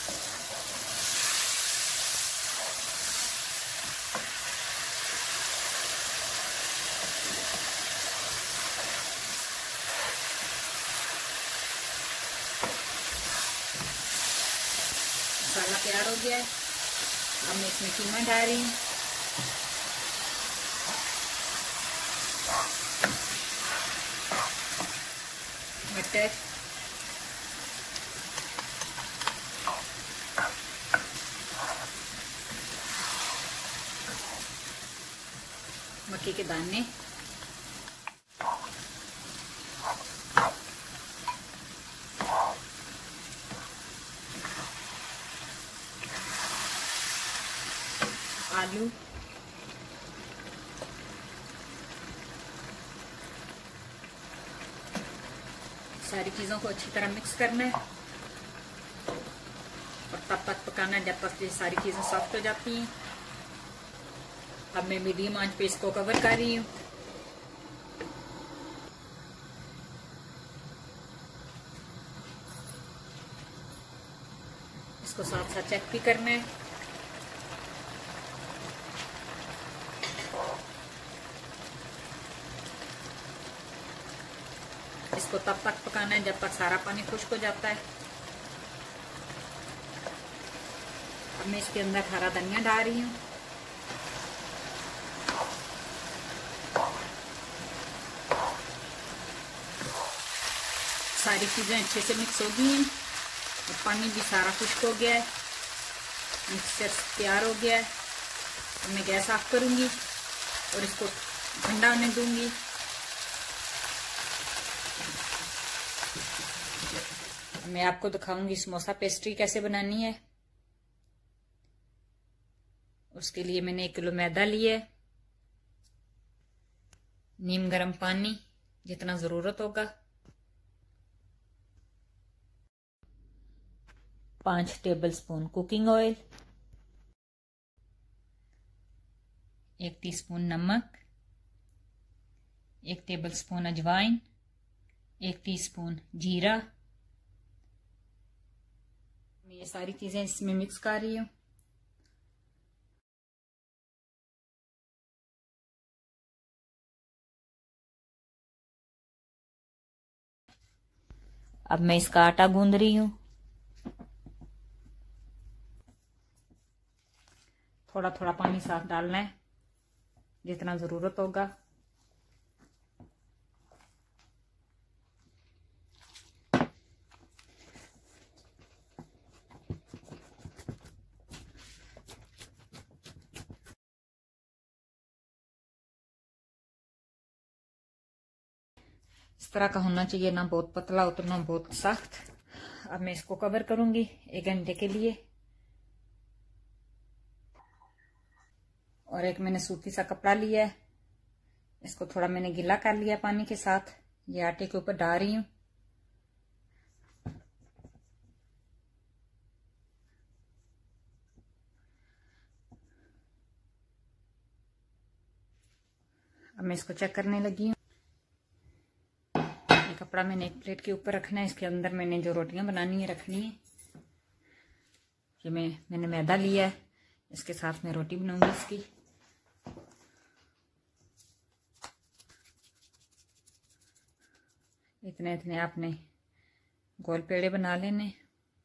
S1: मसाला तैयार हो गया है। अब मैं इसमें कीमा डाल रही हूँ, मटर, मक्के के दाने, आलू, सारी चीजों को अच्छी तरह मिक्स करना है और तब तक पकाना है जब तक ये सारी चीजें सॉफ्ट हो जाती हैं। अब मैं मीडियम आंच पे इसको कवर कर रही हूँ। इसको साथ साथ चेक भी करना है। इसको तब तक पकाना है जब तक सारा पानी खुश्क हो जाता है। अब मैं इसके अंदर हरा धनिया डाल रही हूँ, सारी चीजें अच्छे से मिक्स हो गई हैं और पानी भी सारा खुश्क हो गया है, मिक्सचर तैयार हो गया है। अब मैं गैस ऑफ करूंगी और इसको ठंडा होने दूंगी। मैं आपको दिखाऊंगी समोसा पेस्ट्री कैसे बनानी है। उसके लिए मैंने 1 किलो मैदा लिया है, नीम गर्म पानी जितना जरूरत होगा, 5 टेबलस्पून कुकिंग ऑयल, 1 टीस्पून नमक, 1 टेबलस्पून अजवाइन, 1 टीस्पून जीरा। मैं ये सारी चीजें इसमें मिक्स कर रही हूँ। अब मैं इसका आटा गूंद रही हूँ। थोड़ा थोड़ा पानी साथ डालना है, जितना जरूरत होगा। इस तरह का होना चाहिए, ना बहुत पतला और ना बहुत सख्त। अब मैं इसको कवर करूंगी 1 घंटे के लिए। और एक मैंने सूती सा कपड़ा लिया है, इसको थोड़ा मैंने गीला कर लिया पानी के साथ। ये आटे के ऊपर डाल रही हूँ। अब मैं इसको चेक करने लगी हूँ। ये कपड़ा मैंने एक प्लेट के ऊपर रखना है, इसके अंदर मैंने जो रोटियां बनानी है रखनी है। ये मैंने मैदा लिया है, इसके साथ मैं रोटी बनाऊंगी इसकी। इतने इतने आपने गोल पेड़े बना लेने,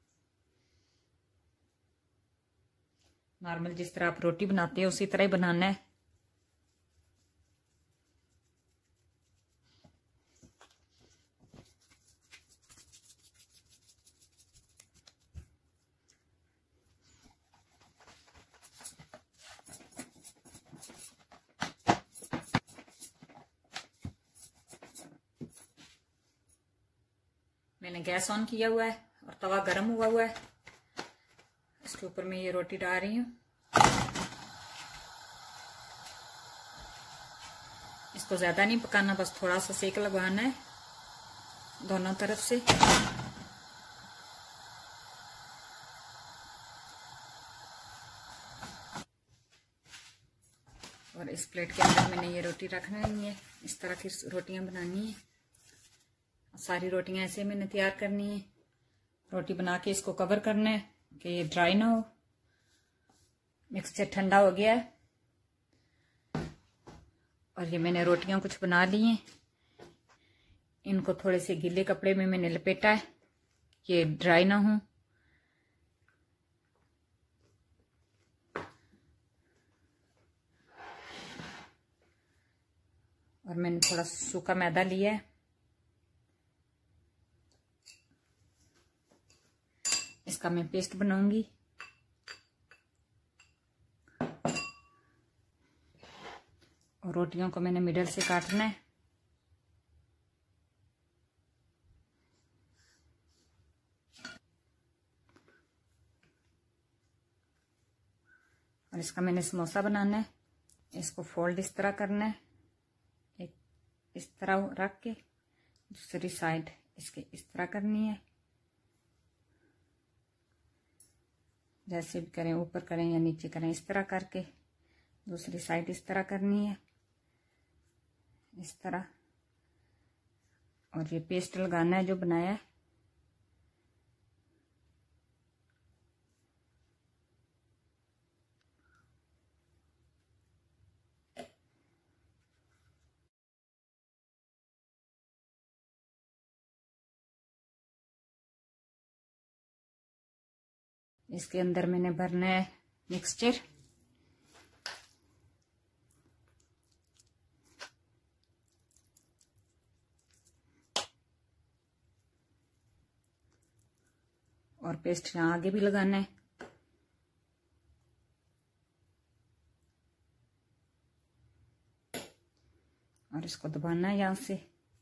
S1: नॉर्मल जिस तरह आप रोटी बनाते हो उसी तरह ही बनाना है। मैंने गैस ऑन किया हुआ है और तवा गर्म हुआ है। इसके ऊपर मैं ये रोटी डाल रही हूँ। इसको ज्यादा नहीं पकाना, बस थोड़ा सा सेक लगवाना है दोनों तरफ से। और इस प्लेट के अंदर मैंने ये रोटी रखना ही है। इस तरह की रोटियां बनानी है। सारी रोटियां ऐसे मैंने तैयार करनी है। रोटी बना के इसको कवर करना है कि ये ड्राई ना हो। मिक्सचर ठंडा हो गया है और ये मैंने रोटियां कुछ बना ली हैं। इनको थोड़े से गीले कपड़े में मैंने लपेटा है, ये ड्राई ना हो। और मैंने थोड़ा सूखा मैदा लिया है, इसका मैं पेस्ट बनाऊंगी। और रोटियों को मैंने मिडल से काटना है। और इसका मैंने समोसा बनाना है। इसको फोल्ड इस तरह करना है, एक इस तरह रख के दूसरी साइड इसके इस तरह करनी है। जैसे भी करें, ऊपर करें या नीचे करें, इस तरह करके दूसरी साइड इस तरह करनी है, इस तरह। और ये पेस्ट लगाना है जो बनाया है। इसके अंदर मैंने भरना है मिक्सचर। और पेस्ट यहाँ आगे भी लगाना है। और इसको दबाना है यहाँ से।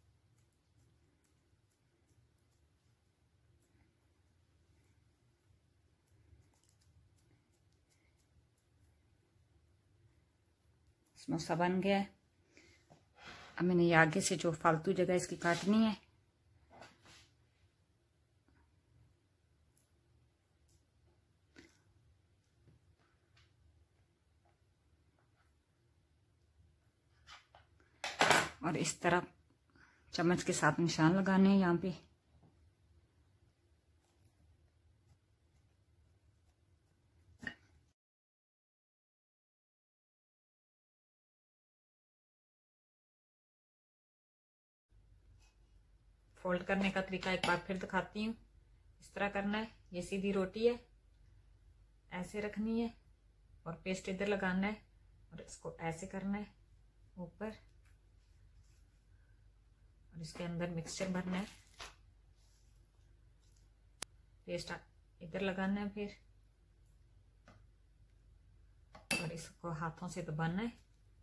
S1: समोसा बन गया है। अब मैंने ये आगे से जो फालतू जगह इसकी काटनी है। और इस तरह चम्मच के साथ निशान लगाने हैं यहाँ पे। फोल्ड करने का तरीका एक बार फिर दिखाती हूँ। इस तरह करना है, ये सीधी रोटी है, ऐसे रखनी है और पेस्ट इधर लगाना है और इसको ऐसे करना है ऊपर और इसके अंदर मिक्सचर भरना है। पेस्ट इधर लगाना है फिर और इसको हाथों से दबाना है।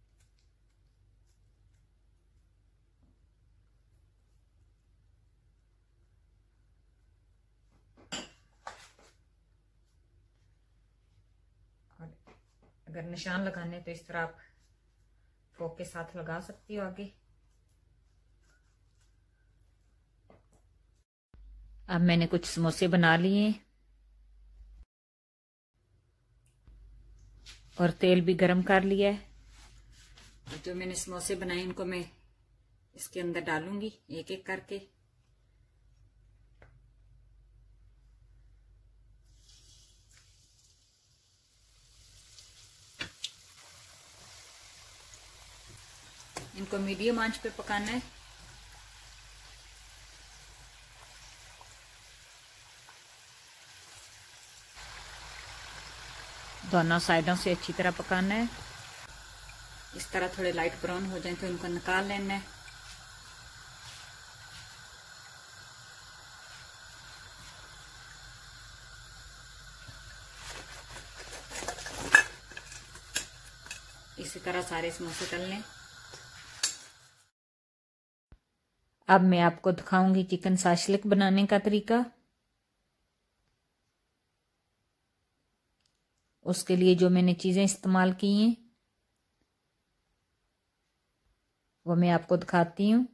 S1: और अगर निशान लगाने तो इस तरह आप फोक के साथ लगा सकती हो आगे। अब मैंने कुछ समोसे बना लिए और तेल भी गरम कर लिया है। जो मैंने समोसे बनाए इनको मैं इसके अंदर डालूंगी एक एक करके। इनको मीडियम आंच पे पकाना है। दोनों साइडों से अच्छी तरह पकाना है। इस तरह थोड़े लाइट ब्राउन हो जाए तो इनको निकाल लेना है। इसी तरह सारे समोसे तल लें। अब मैं आपको दिखाऊंगी चिकन शाशलिक बनाने का तरीका। उसके लिए जो मैंने चीजें इस्तेमाल की हैं वो मैं आपको दिखाती हूँ।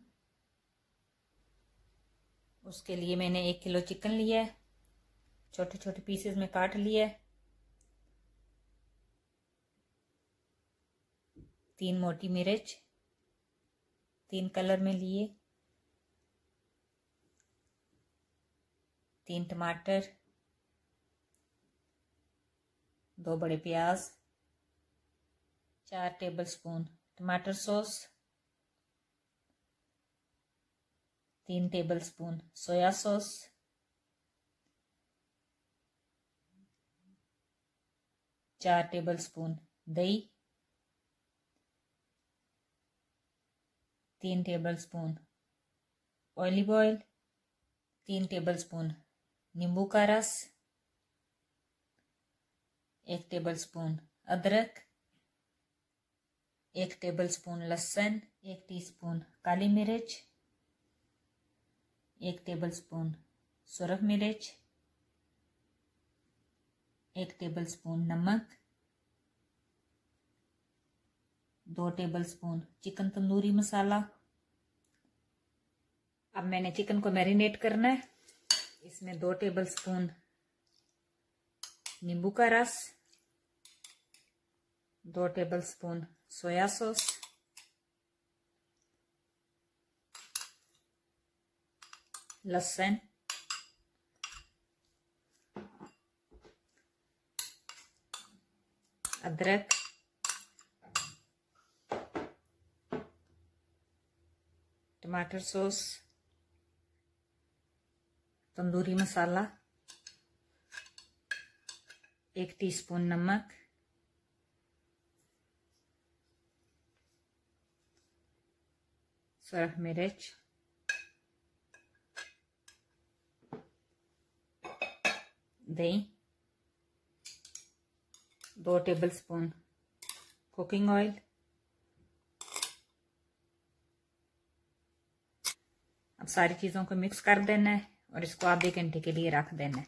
S1: उसके लिए मैंने 1 किलो चिकन लिया है, छोटे छोटे पीसेस में काट लिया है। 3 मोटी मिर्च 3 कलर में लिए, 3 टमाटर, 2 बड़े प्याज, 4 टेबलस्पून टमाटर sauce, 3 tablespoon soya sauce, 4 tablespoon दही, 3 टेबलस्पून ऑलिव ऑयल, 3 टेबलस्पून नींबू का रस, 1 टेबलस्पून अदरक, 1 टेबलस्पून लहसुन, 1 टीस्पून काली मिर्च, 1 टेबलस्पून सुरख मिर्च, 1 टेबलस्पून नमक, 2 टेबलस्पून चिकन तंदूरी मसाला। अब मैंने चिकन को मैरिनेट करना है। इसमें 2 टेबलस्पून नींबू का रस, 2 टेबलस्पून सोया सॉस, लहसुन, अदरक, टमाटर सॉस, तंदूरी मसाला, 1 टीस्पून नमक, सुरख मिर्च, दही, 2 टेबलस्पून कुकिंग ऑयल। अब सारी चीजों को मिक्स कर देना है और इसको आधे घंटे के लिए रख देना है।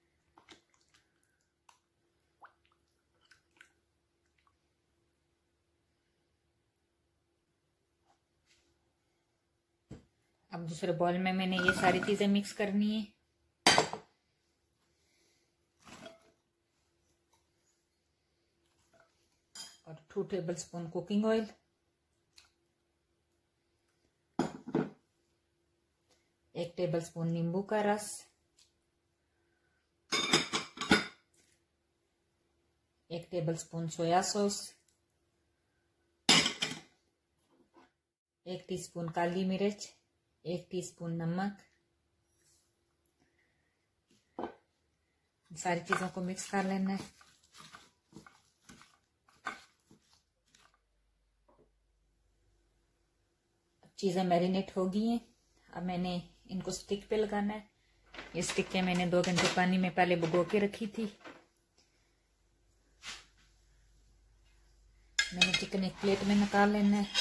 S1: अब दूसरे बॉल में मैंने ये सारी चीजें मिक्स करनी है। और 2 टेबलस्पून कुकिंग ऑयल, 1 टेबलस्पून नींबू का रस, 1 टेबलस्पून सोया सॉस, 1 टीस्पून काली मिर्च, 1 टीस्पून नमक। सारी चीजों को मिक्स कर लेना है। चीजें मैरिनेट हो गई हैं। अब मैंने इनको स्टिक पे लगाना है। ये स्टिक मैंने 2 घंटे पानी में पहले भिगो के रखी थी। मैंने चिकन एक प्लेट में निकाल लेना है।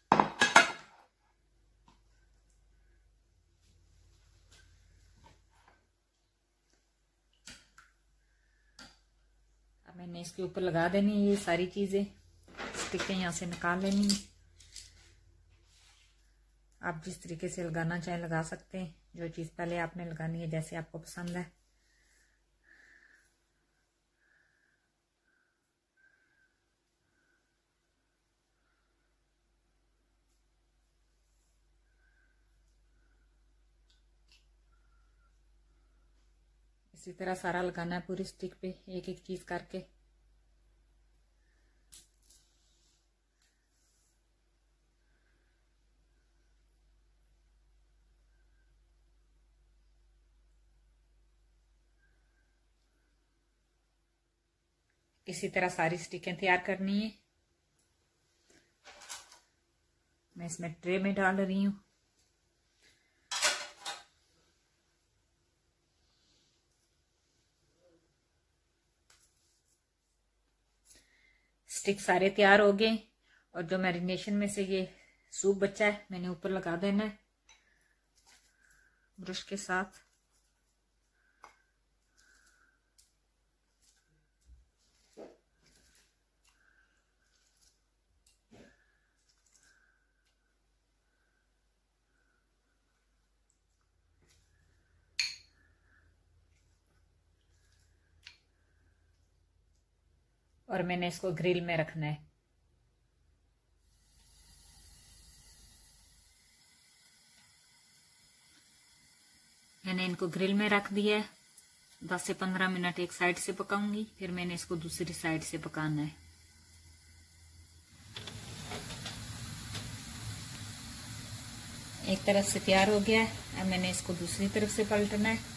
S1: अब मैंने इसके ऊपर लगा देनी है ये सारी चीजें। स्टिक यहाँ से निकाल लेनी है। आप जिस तरीके से लगाना चाहें लगा सकते हैं। जो चीज पहले आपने लगानी है जैसे आपको पसंद है। इसी तरह सारा लगाना है पूरी स्टिक पे, एक एक चीज करके। इसी तरह सारी स्टिकें तैयार करनी है। मैं इसमें ट्रे में डाल रही हूँ। स्टिक सारे तैयार हो गए और जो मैरिनेशन में से ये सूप बचा है मैंने ऊपर लगा देना है ब्रश के साथ। और मैंने इसको ग्रिल में रखना है। मैंने इनको ग्रिल में रख दिया है। 10 से 15 मिनट एक साइड से पकाऊंगी, फिर मैंने इसको दूसरी साइड से पकाना है। एक तरफ से तैयार हो गया है। अब मैंने इसको दूसरी तरफ से पलटना है।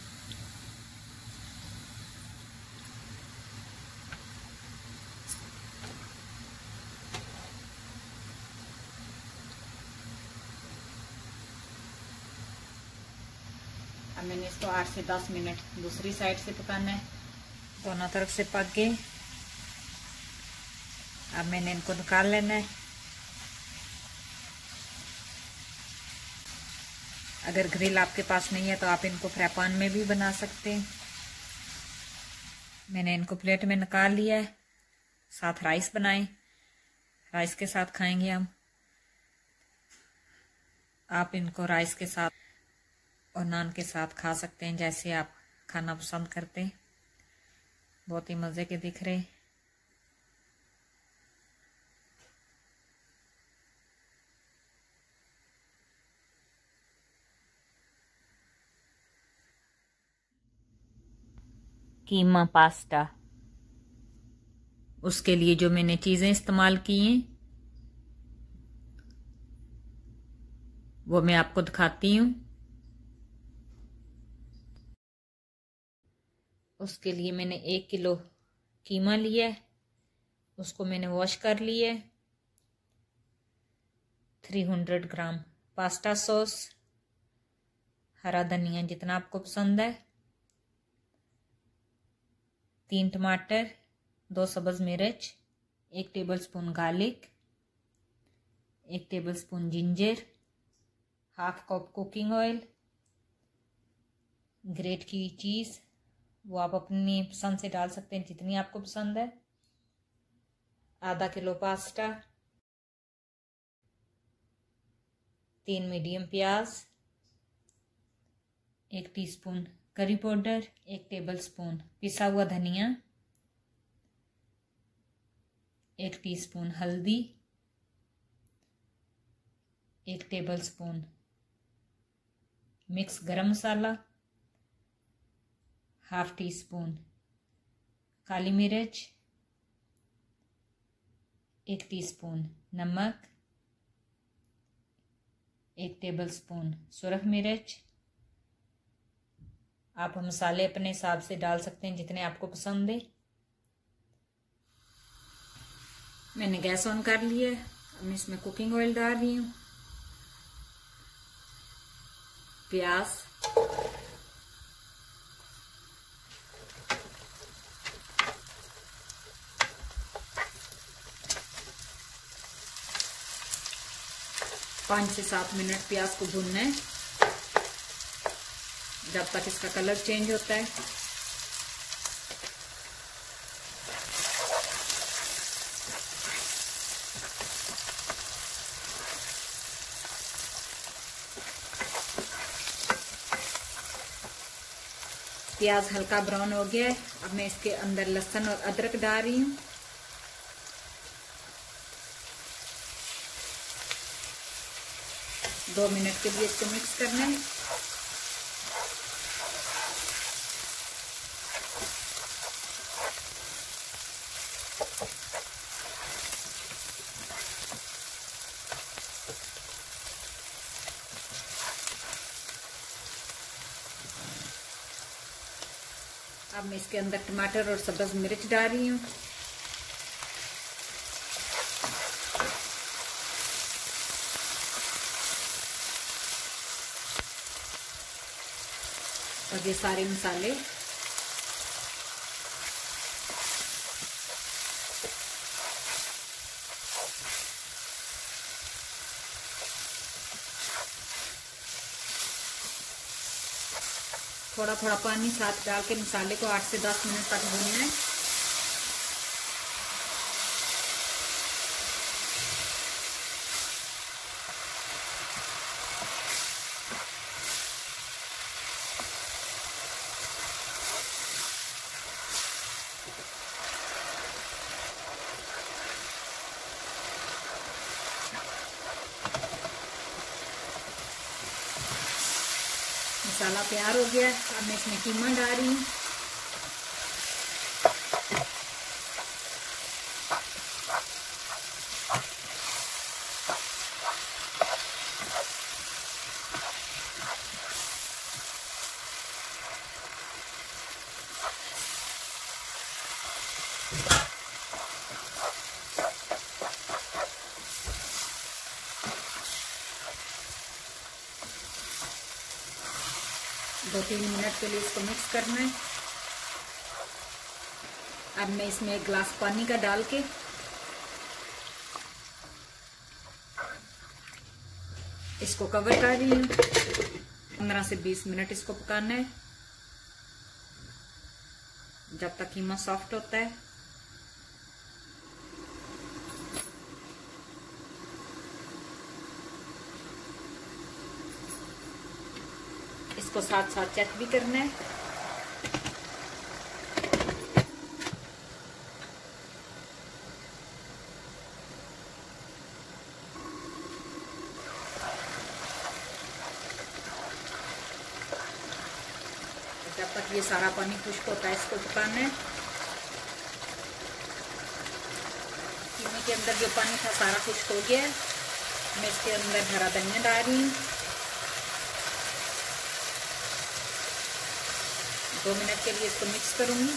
S1: अब मैंने इसको 8 से 10 मिनट दूसरी साइड से पकाना है। दोनों तरफ से पक गए। अब मैंने इनको निकाल लेना है। अगर ग्रिल आपके पास नहीं है तो आप इनको फ्राई पैन में भी बना सकते हैं। मैंने इनको प्लेट में निकाल लिया है। साथ राइस बनाएं, राइस के साथ खाएंगे हम। आप इनको राइस के साथ और नान के साथ खा सकते हैं, जैसे आप खाना पसंद करते हैं। बहुत ही मज़े के दिख रहे। कीमा पास्ता। उसके लिए जो मैंने चीज़ें इस्तेमाल की हैं वो मैं आपको दिखाती हूँ। उसके लिए मैंने 1 किलो कीमा लिया है। उसको मैंने वॉश कर लिया है। 300 ग्राम पास्ता सॉस, हरा धनिया जितना आपको पसंद है, 3 टमाटर, 2 सब्ज मिर्च, 1 tablespoon garlic, 1 tablespoon ginger, half cup cooking oil, grate की चीज़, वो आप अपनी पसंद से डाल सकते हैं जितनी आपको पसंद है, आधा किलो पास्ता, 3 मीडियम प्याज, 1 टीस्पून करी पाउडर, 1 टेबलस्पून पिसा हुआ धनिया, 1 टीस्पून हल्दी, 1 टेबलस्पून मिक्स गरम मसाला, हाफ टी स्पून काली मिर्च, 1 टीस्पून नमक, 1 टेबलस्पून सुरख मिर्च। आप मसाले अपने हिसाब से डाल सकते हैं जितने आपको पसंद है। मैंने गैस ऑन कर लिया है। अब मैं इसमें कुकिंग ऑयल डाल रही हूँ, प्याज, पाँच से 7 मिनट प्याज को भूनना है जब तक इसका कलर चेंज होता है। प्याज हल्का ब्राउन हो गया है। अब मैं इसके अंदर लहसुन और अदरक डाल रही हूँ। दो मिनट के लिए इसको मिक्स करना है। अब मैं इसके अंदर टमाटर और सब्ज मिर्च डाल रही हूँ। और ये सारे मसाले थोड़ा थोड़ा पानी साथ डाल के मसाले को 8 से 10 मिनट तक भूनना है। मसाला तैयार हो गया है। अब मैं इसमें कीमा डाल रही हूँ। दो 3 मिनट के लिए इसको मिक्स करना है। अब मैं इसमें 1 गिलास पानी का डाल के इसको कवर कर रही हूँ। 15 से 20 मिनट इसको पकाना है जब तक कीमा सॉफ्ट होता है। इसको साथ साथ चेक भी करना है। जब तक ये सारा पानी खुश्क होता है इसको पकाना है। कीमे के अंदर जो पानी था सारा खुश्क हो गया है। मैं इसके अंदर हरा धनिया डाल रही हूँ। 2 मिनट के लिए इसको मिक्स करूंगी।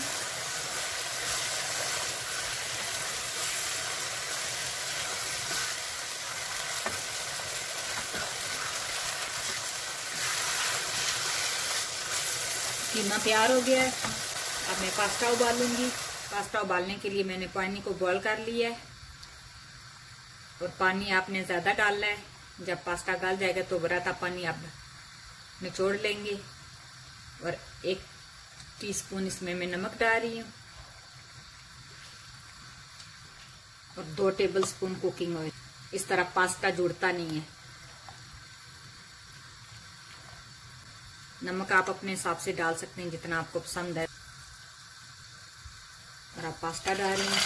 S1: कीमा तैयार हो गया है। अब मैं पास्ता उबालूंगी। पास्ता उबालने के लिए मैंने पानी को बॉईल कर लिया है और पानी आपने ज़्यादा डालना है। जब पास्ता गल जाएगा तो बराता पानी आप निचोड़ लेंगे। और 1 टीस्पून इसमें मैं नमक डाल रही हूँ और 2 टेबलस्पून कुकिंग ऑयल। इस तरह पास्ता जुड़ता नहीं है। नमक आप अपने हिसाब से डाल सकते हैं जितना आपको पसंद है। और आप पास्ता डाल रही हैं।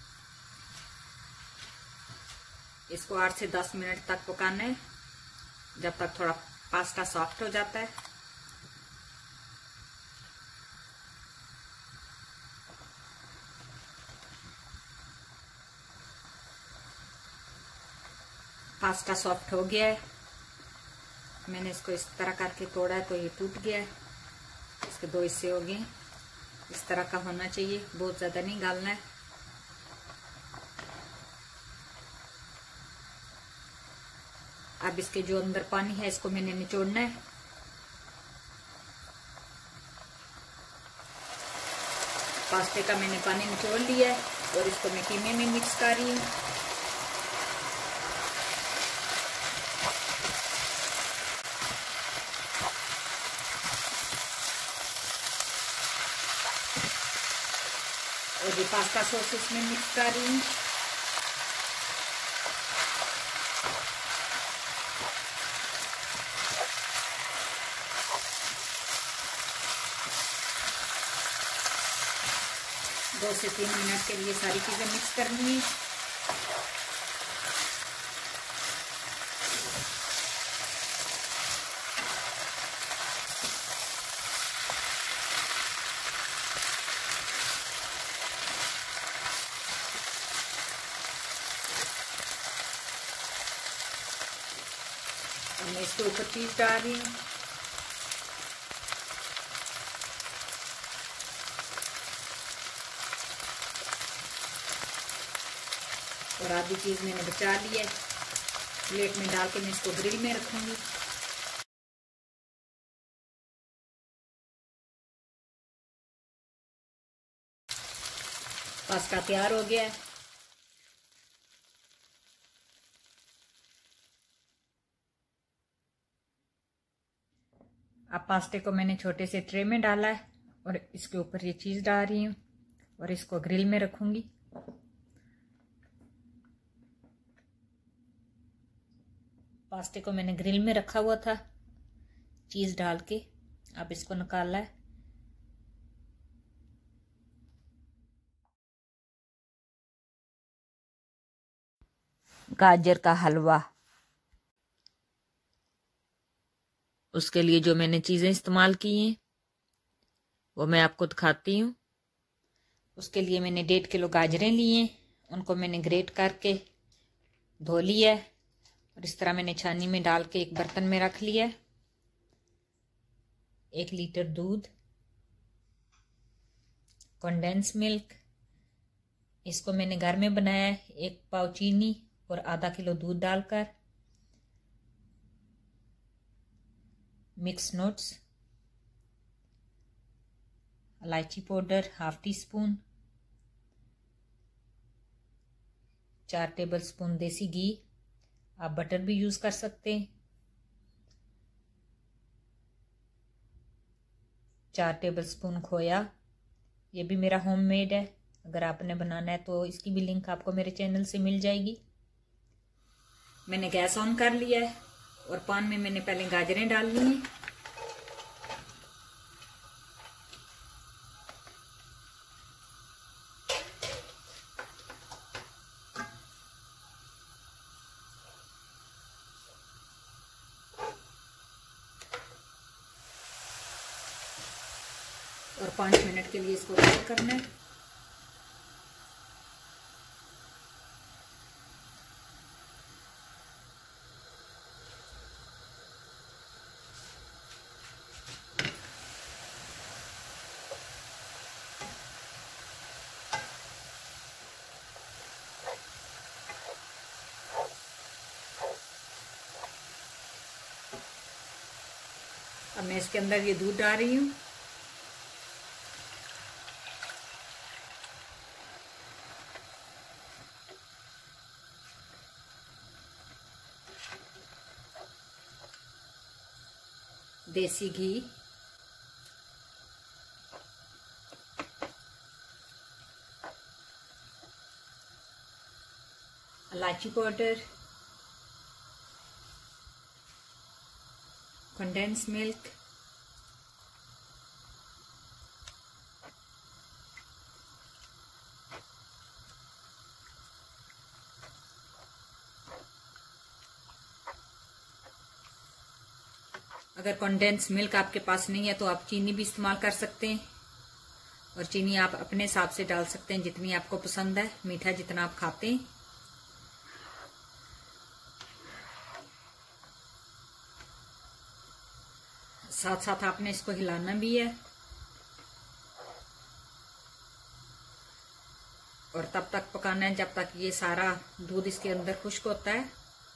S1: इसको 8 से 10 मिनट तक पकाना है। जब तक थोड़ा पास्ता सॉफ्ट हो जाता है। पास्ता सॉफ्ट हो गया है। मैंने इसको इस तरह करके तोड़ा है तो ये टूट गया है। इसके दो हिस्से हो गए। इस तरह का होना चाहिए, बहुत ज्यादा नहीं गालना है। अब इसके जो अंदर पानी है इसको मैंने निचोड़ना है। पास्ते का मैंने पानी निचोड़ लिया है और इसको मैं कीमे में मिक्स कर रही हूँ। और ये पास्ता सॉस इसमें मिक्स कर रही हूँ। दो से 3 मिनट के लिए सारी चीजें मिक्स करनी है। मैं इसके ऊपर चीज डाल रही हूँ। और आधी चीज मैंने बचा ली है। प्लेट में डाल के मैं इसको ग्रिल में रखूंगी। पास्ता तैयार हो गया है। अब पास्ते को मैंने छोटे से ट्रे में डाला है और इसके ऊपर ये चीज डाल रही हूँ और इसको ग्रिल में रखूंगी। पास्ते को मैंने ग्रिल में रखा हुआ था चीज डाल के। अब इसको निकालना है। गाजर का हलवा, उसके लिए जो मैंने चीजें इस्तेमाल की हैं वो मैं आपको दिखाती हूँ। उसके लिए मैंने 1.5 किलो गाजरें ली हैं। उनको मैंने ग्रेट करके धो लिया है और इस तरह मैंने छानी में डाल के एक बर्तन में रख लिया है। 1 लीटर दूध, कंडेंस मिल्क, इसको मैंने घर में बनाया है। 1 पाव चीनी और आधा किलो दूध डालकर, मिक्स नट्स, इलायची पाउडर 1/2 टीस्पून, 4 टेबलस्पून देसी घी, आप बटर भी यूज कर सकते हैं, 4 टेबलस्पून खोया, ये भी मेरा होममेड है। अगर आपने बनाना है तो इसकी भी लिंक आपको मेरे चैनल से मिल जाएगी। मैंने गैस ऑन कर लिया है और पान में मैंने पहले गाजरें डाल ली हैं। और 5 मिनट के लिए इसको बॉईल करना है। अब मैं इसके अंदर ये दूध डाल रही हूँ। देसी घी, इलायची पाउडर, कंडेंस मिल्क, अगर कंडेंस मिल्क आपके पास नहीं है तो आप चीनी भी इस्तेमाल कर सकते हैं, और चीनी आप अपने हिसाब से डाल सकते हैं जितनी आपको पसंद है, मीठा जितना आप खाते हैं। साथ साथ आपने इसको हिलाना भी है, और तब तक पकाना है जब तक ये सारा दूध इसके अंदर खुश्क होता है।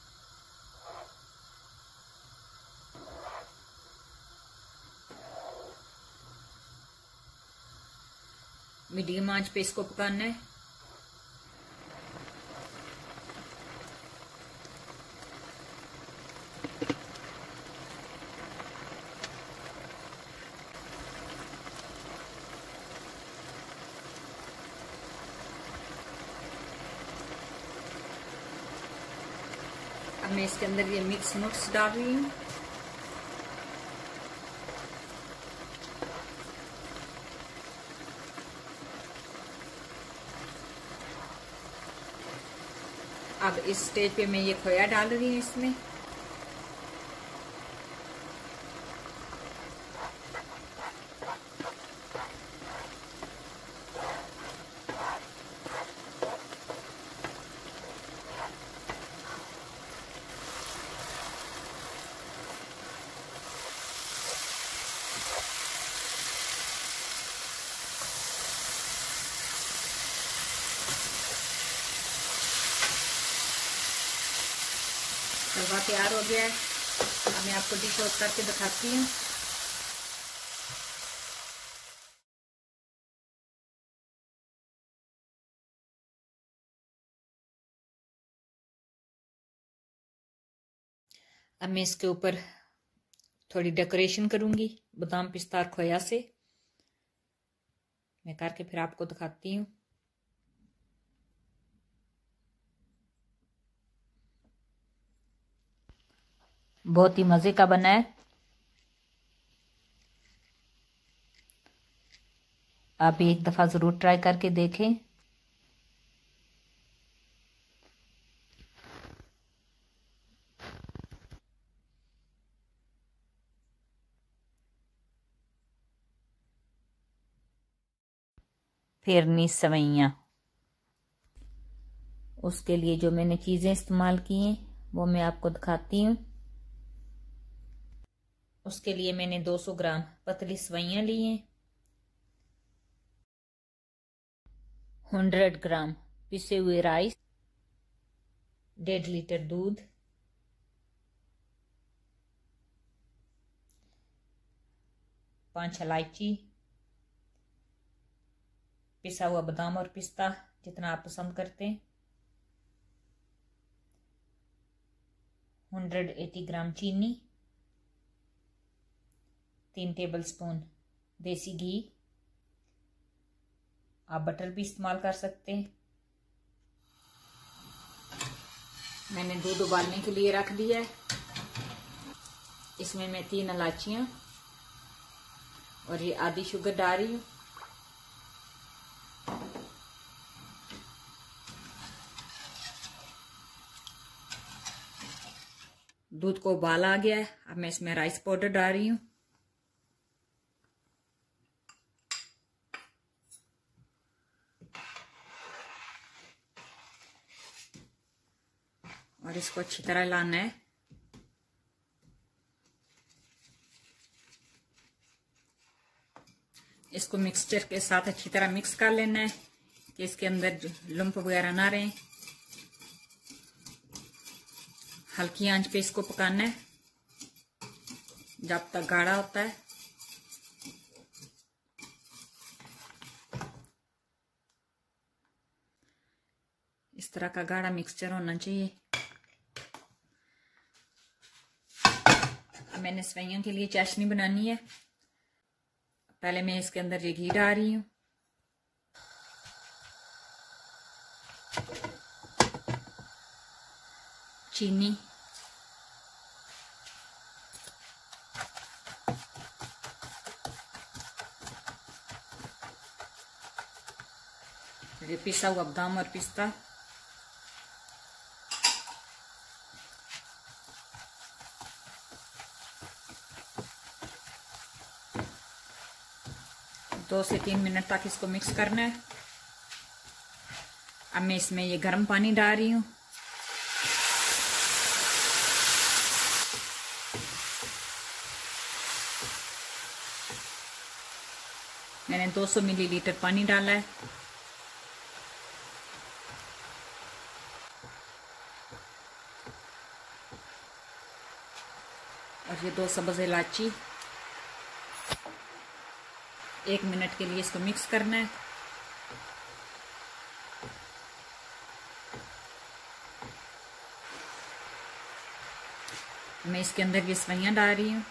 S1: मीडियम आंच पे इसको पकाना है। अब मैं इसके अंदर ये मिक्स नट्स डाल रही हूँ। अब इस स्टेज पे मैं ये खोया डाल रही हूँ इसमें। हलवा तैयार हो गया है। अब मैं आपको डिश आउट करके दिखाती हूँ। अब मैं इसके ऊपर थोड़ी डेकोरेशन करूंगी बादाम पिस्ता और खोया से। मैं करके फिर आपको दिखाती हूँ। बहुत ही मजे का बना है। आप एक दफा जरूर ट्राई करके देखें। फिरनी सवैयाँ, उसके लिए जो मैंने चीजें इस्तेमाल की हैं वो मैं आपको दिखाती हूँ। उसके लिए मैंने 200 ग्राम पतली सवैयाँ ली हैं, 100 ग्राम पिसे हुए राइस, 1.5 लीटर दूध, 5 इलायची, पिसा हुआ बादाम और पिस्ता जितना आप पसंद करते हैं, 180 ग्राम चीनी, 3 टेबलस्पून देसी घी। आप बटर भी इस्तेमाल कर सकते हैं। मैंने दूध उबालने के लिए रख दिया है। इसमें मैं 3 इलायचियां और ये आधी शुगर डाल रही हूँ। दूध को उबाल आ गया है। अब मैं इसमें राइस पाउडर डाल रही हूँ। और इसको अच्छी तरह लाना है। इसको मिक्सचर के साथ अच्छी तरह मिक्स कर लेना है कि इसके अंदर लम्प वगैरह ना रहे। हल्की आंच पे इसको पकाना है जब तक गाढ़ा होता है। इस तरह का गाढ़ा मिक्सचर होना चाहिए। मैंने सेवइयों के लिए चाशनी बनानी है। पहले मैं इसके अंदर ये घी डाल रही हूँ। चीनी, ये पिसा हुआ बादाम और पिस्ता, 2 से 3 मिनट तक इसको मिक्स करना है। अब मैं इसमें ये गर्म पानी डाल रही हूँ। मैंने 200 मिलीलीटर पानी डाला है। और ये 2 सब्ज़ इलायची। 1 मिनट के लिए इसको मिक्स करना है। मैं इसके अंदर ये सवैयां डाल रही हूँ।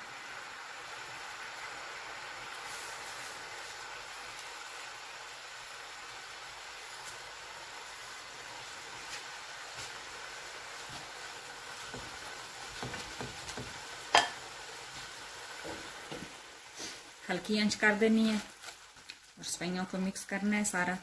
S1: हल्की आंच कर देनी है और सवैयों को मिक्स करना है सारा।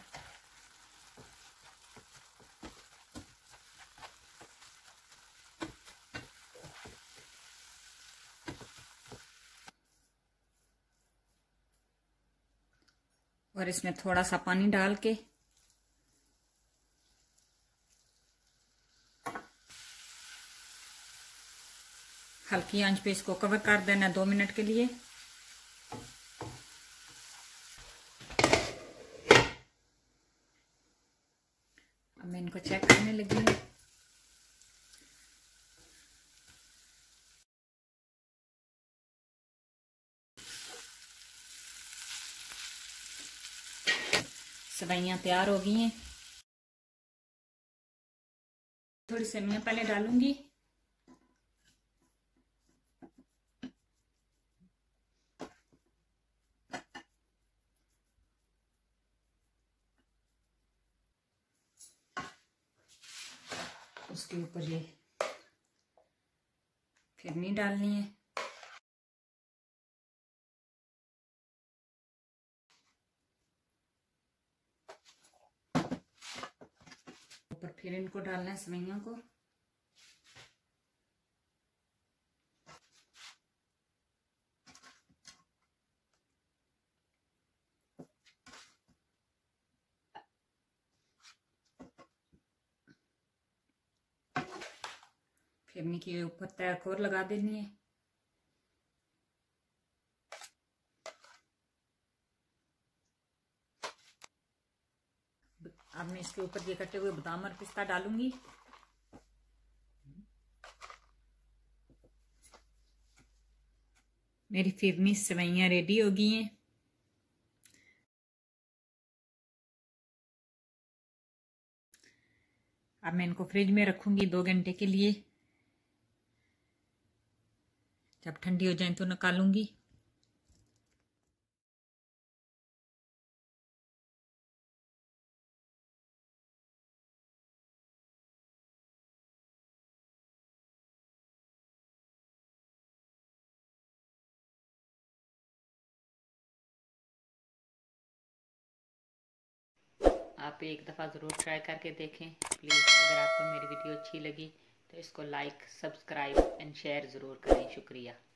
S1: और इसमें थोड़ा सा पानी डाल के हल्की आंच पे इसको कवर कर देना 2 मिनट के लिए। अब मैं इनको चेक करने लगी हूँ। सवैयां तैयार हो गई हैं। थोड़ी सेवइयां पहले डालूंगी। उसके ऊपर ये फिरनी डालनी है। ऊपर फिर इनको डालना है सवैयों को। फिरनी के ऊपर तय खोर लगा देनी है। अब मैं इसके ऊपर ये कटे हुए बादाम और पिस्ता डालूंगी। मेरी फिरनी सेवइयां रेडी हो गई हैं। अब मैं इनको फ्रिज में रखूंगी 2 घंटे के लिए। जब ठंडी हो जाए तो निकालूंगी। आप एक दफ़ा ज़रूर ट्राई करके देखें प्लीज़। अगर आपको मेरी वीडियो अच्छी लगी तो इसको लाइक, सब्सक्राइब एंड शेयर ज़रूर करें। शुक्रिया।